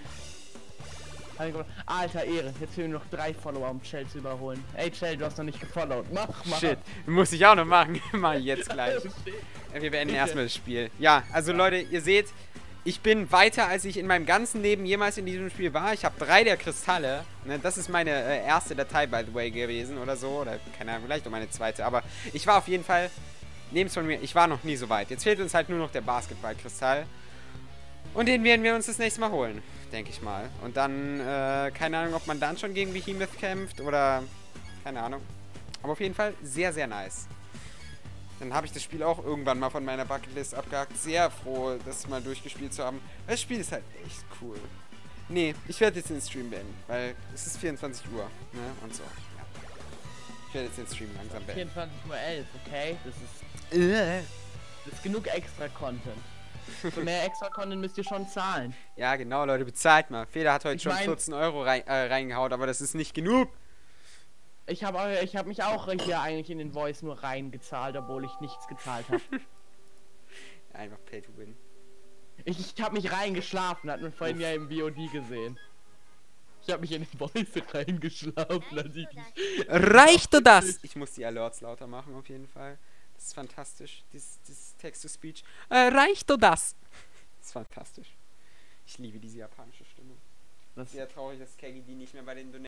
Alter, Ehre. Jetzt fehlen nur noch drei Follower, um Chell zu überholen. Ey, Chell, du hast noch nicht gefollowt. Mach, mach. Shit, muss ich auch noch machen. Mach ich jetzt gleich. Wir beenden erstmal das Spiel. Ja, also Leute, ihr seht, ich bin weiter, als ich in meinem ganzen Leben jemals in diesem Spiel war. Ich habe drei der Kristalle. Ne, das ist meine äh, erste Datei, by the way, gewesen oder so. Oder keine Ahnung, vielleicht auch meine zweite. Aber ich war auf jeden Fall, nehmt es von mir, ich war noch nie so weit. Jetzt fehlt uns halt nur noch der Basketballkristall. Und den werden wir uns das nächste Mal holen, denke ich mal. Und dann, äh, keine Ahnung, ob man dann schon gegen Behemoth kämpft oder, keine Ahnung. Aber auf jeden Fall sehr, sehr nice. Dann habe ich das Spiel auch irgendwann mal von meiner Bucketlist abgehakt. Sehr froh, das mal durchgespielt zu haben. Das Spiel ist halt echt cool. Nee, ich werde jetzt den Stream beenden, weil es ist vierundzwanzig Uhr, ne, und so. Ja. Ich werde jetzt den Stream langsam beenden. vierundzwanzig Uhr elf, okay? Das ist, Äh. das ist genug extra Content. Für mehr extra Content müsst ihr schon zahlen. Ja, genau, Leute, bezahlt mal. Feder hat heute Ich schon mein- vierzehn Euro rein, äh, reingehaut, aber das ist nicht genug. Ich habe ich hab mich auch hier eigentlich in den Voice nur reingezahlt, obwohl ich nichts gezahlt habe. Einfach Pay to Win. Ich, ich habe mich reingeschlafen, hat man vorhin ja im V O D gesehen. Ich habe mich in den Voice reingeschlafen, als ich... Reicht dir das? Ich muss die Alerts lauter machen, auf jeden Fall. Das ist fantastisch, dieses, dieses Text-to-Speech. Äh, reicht dir das? Das ist fantastisch. Ich liebe diese japanische Stimme. Das Sehr traurig, dass Kagi die nicht mehr bei den Donations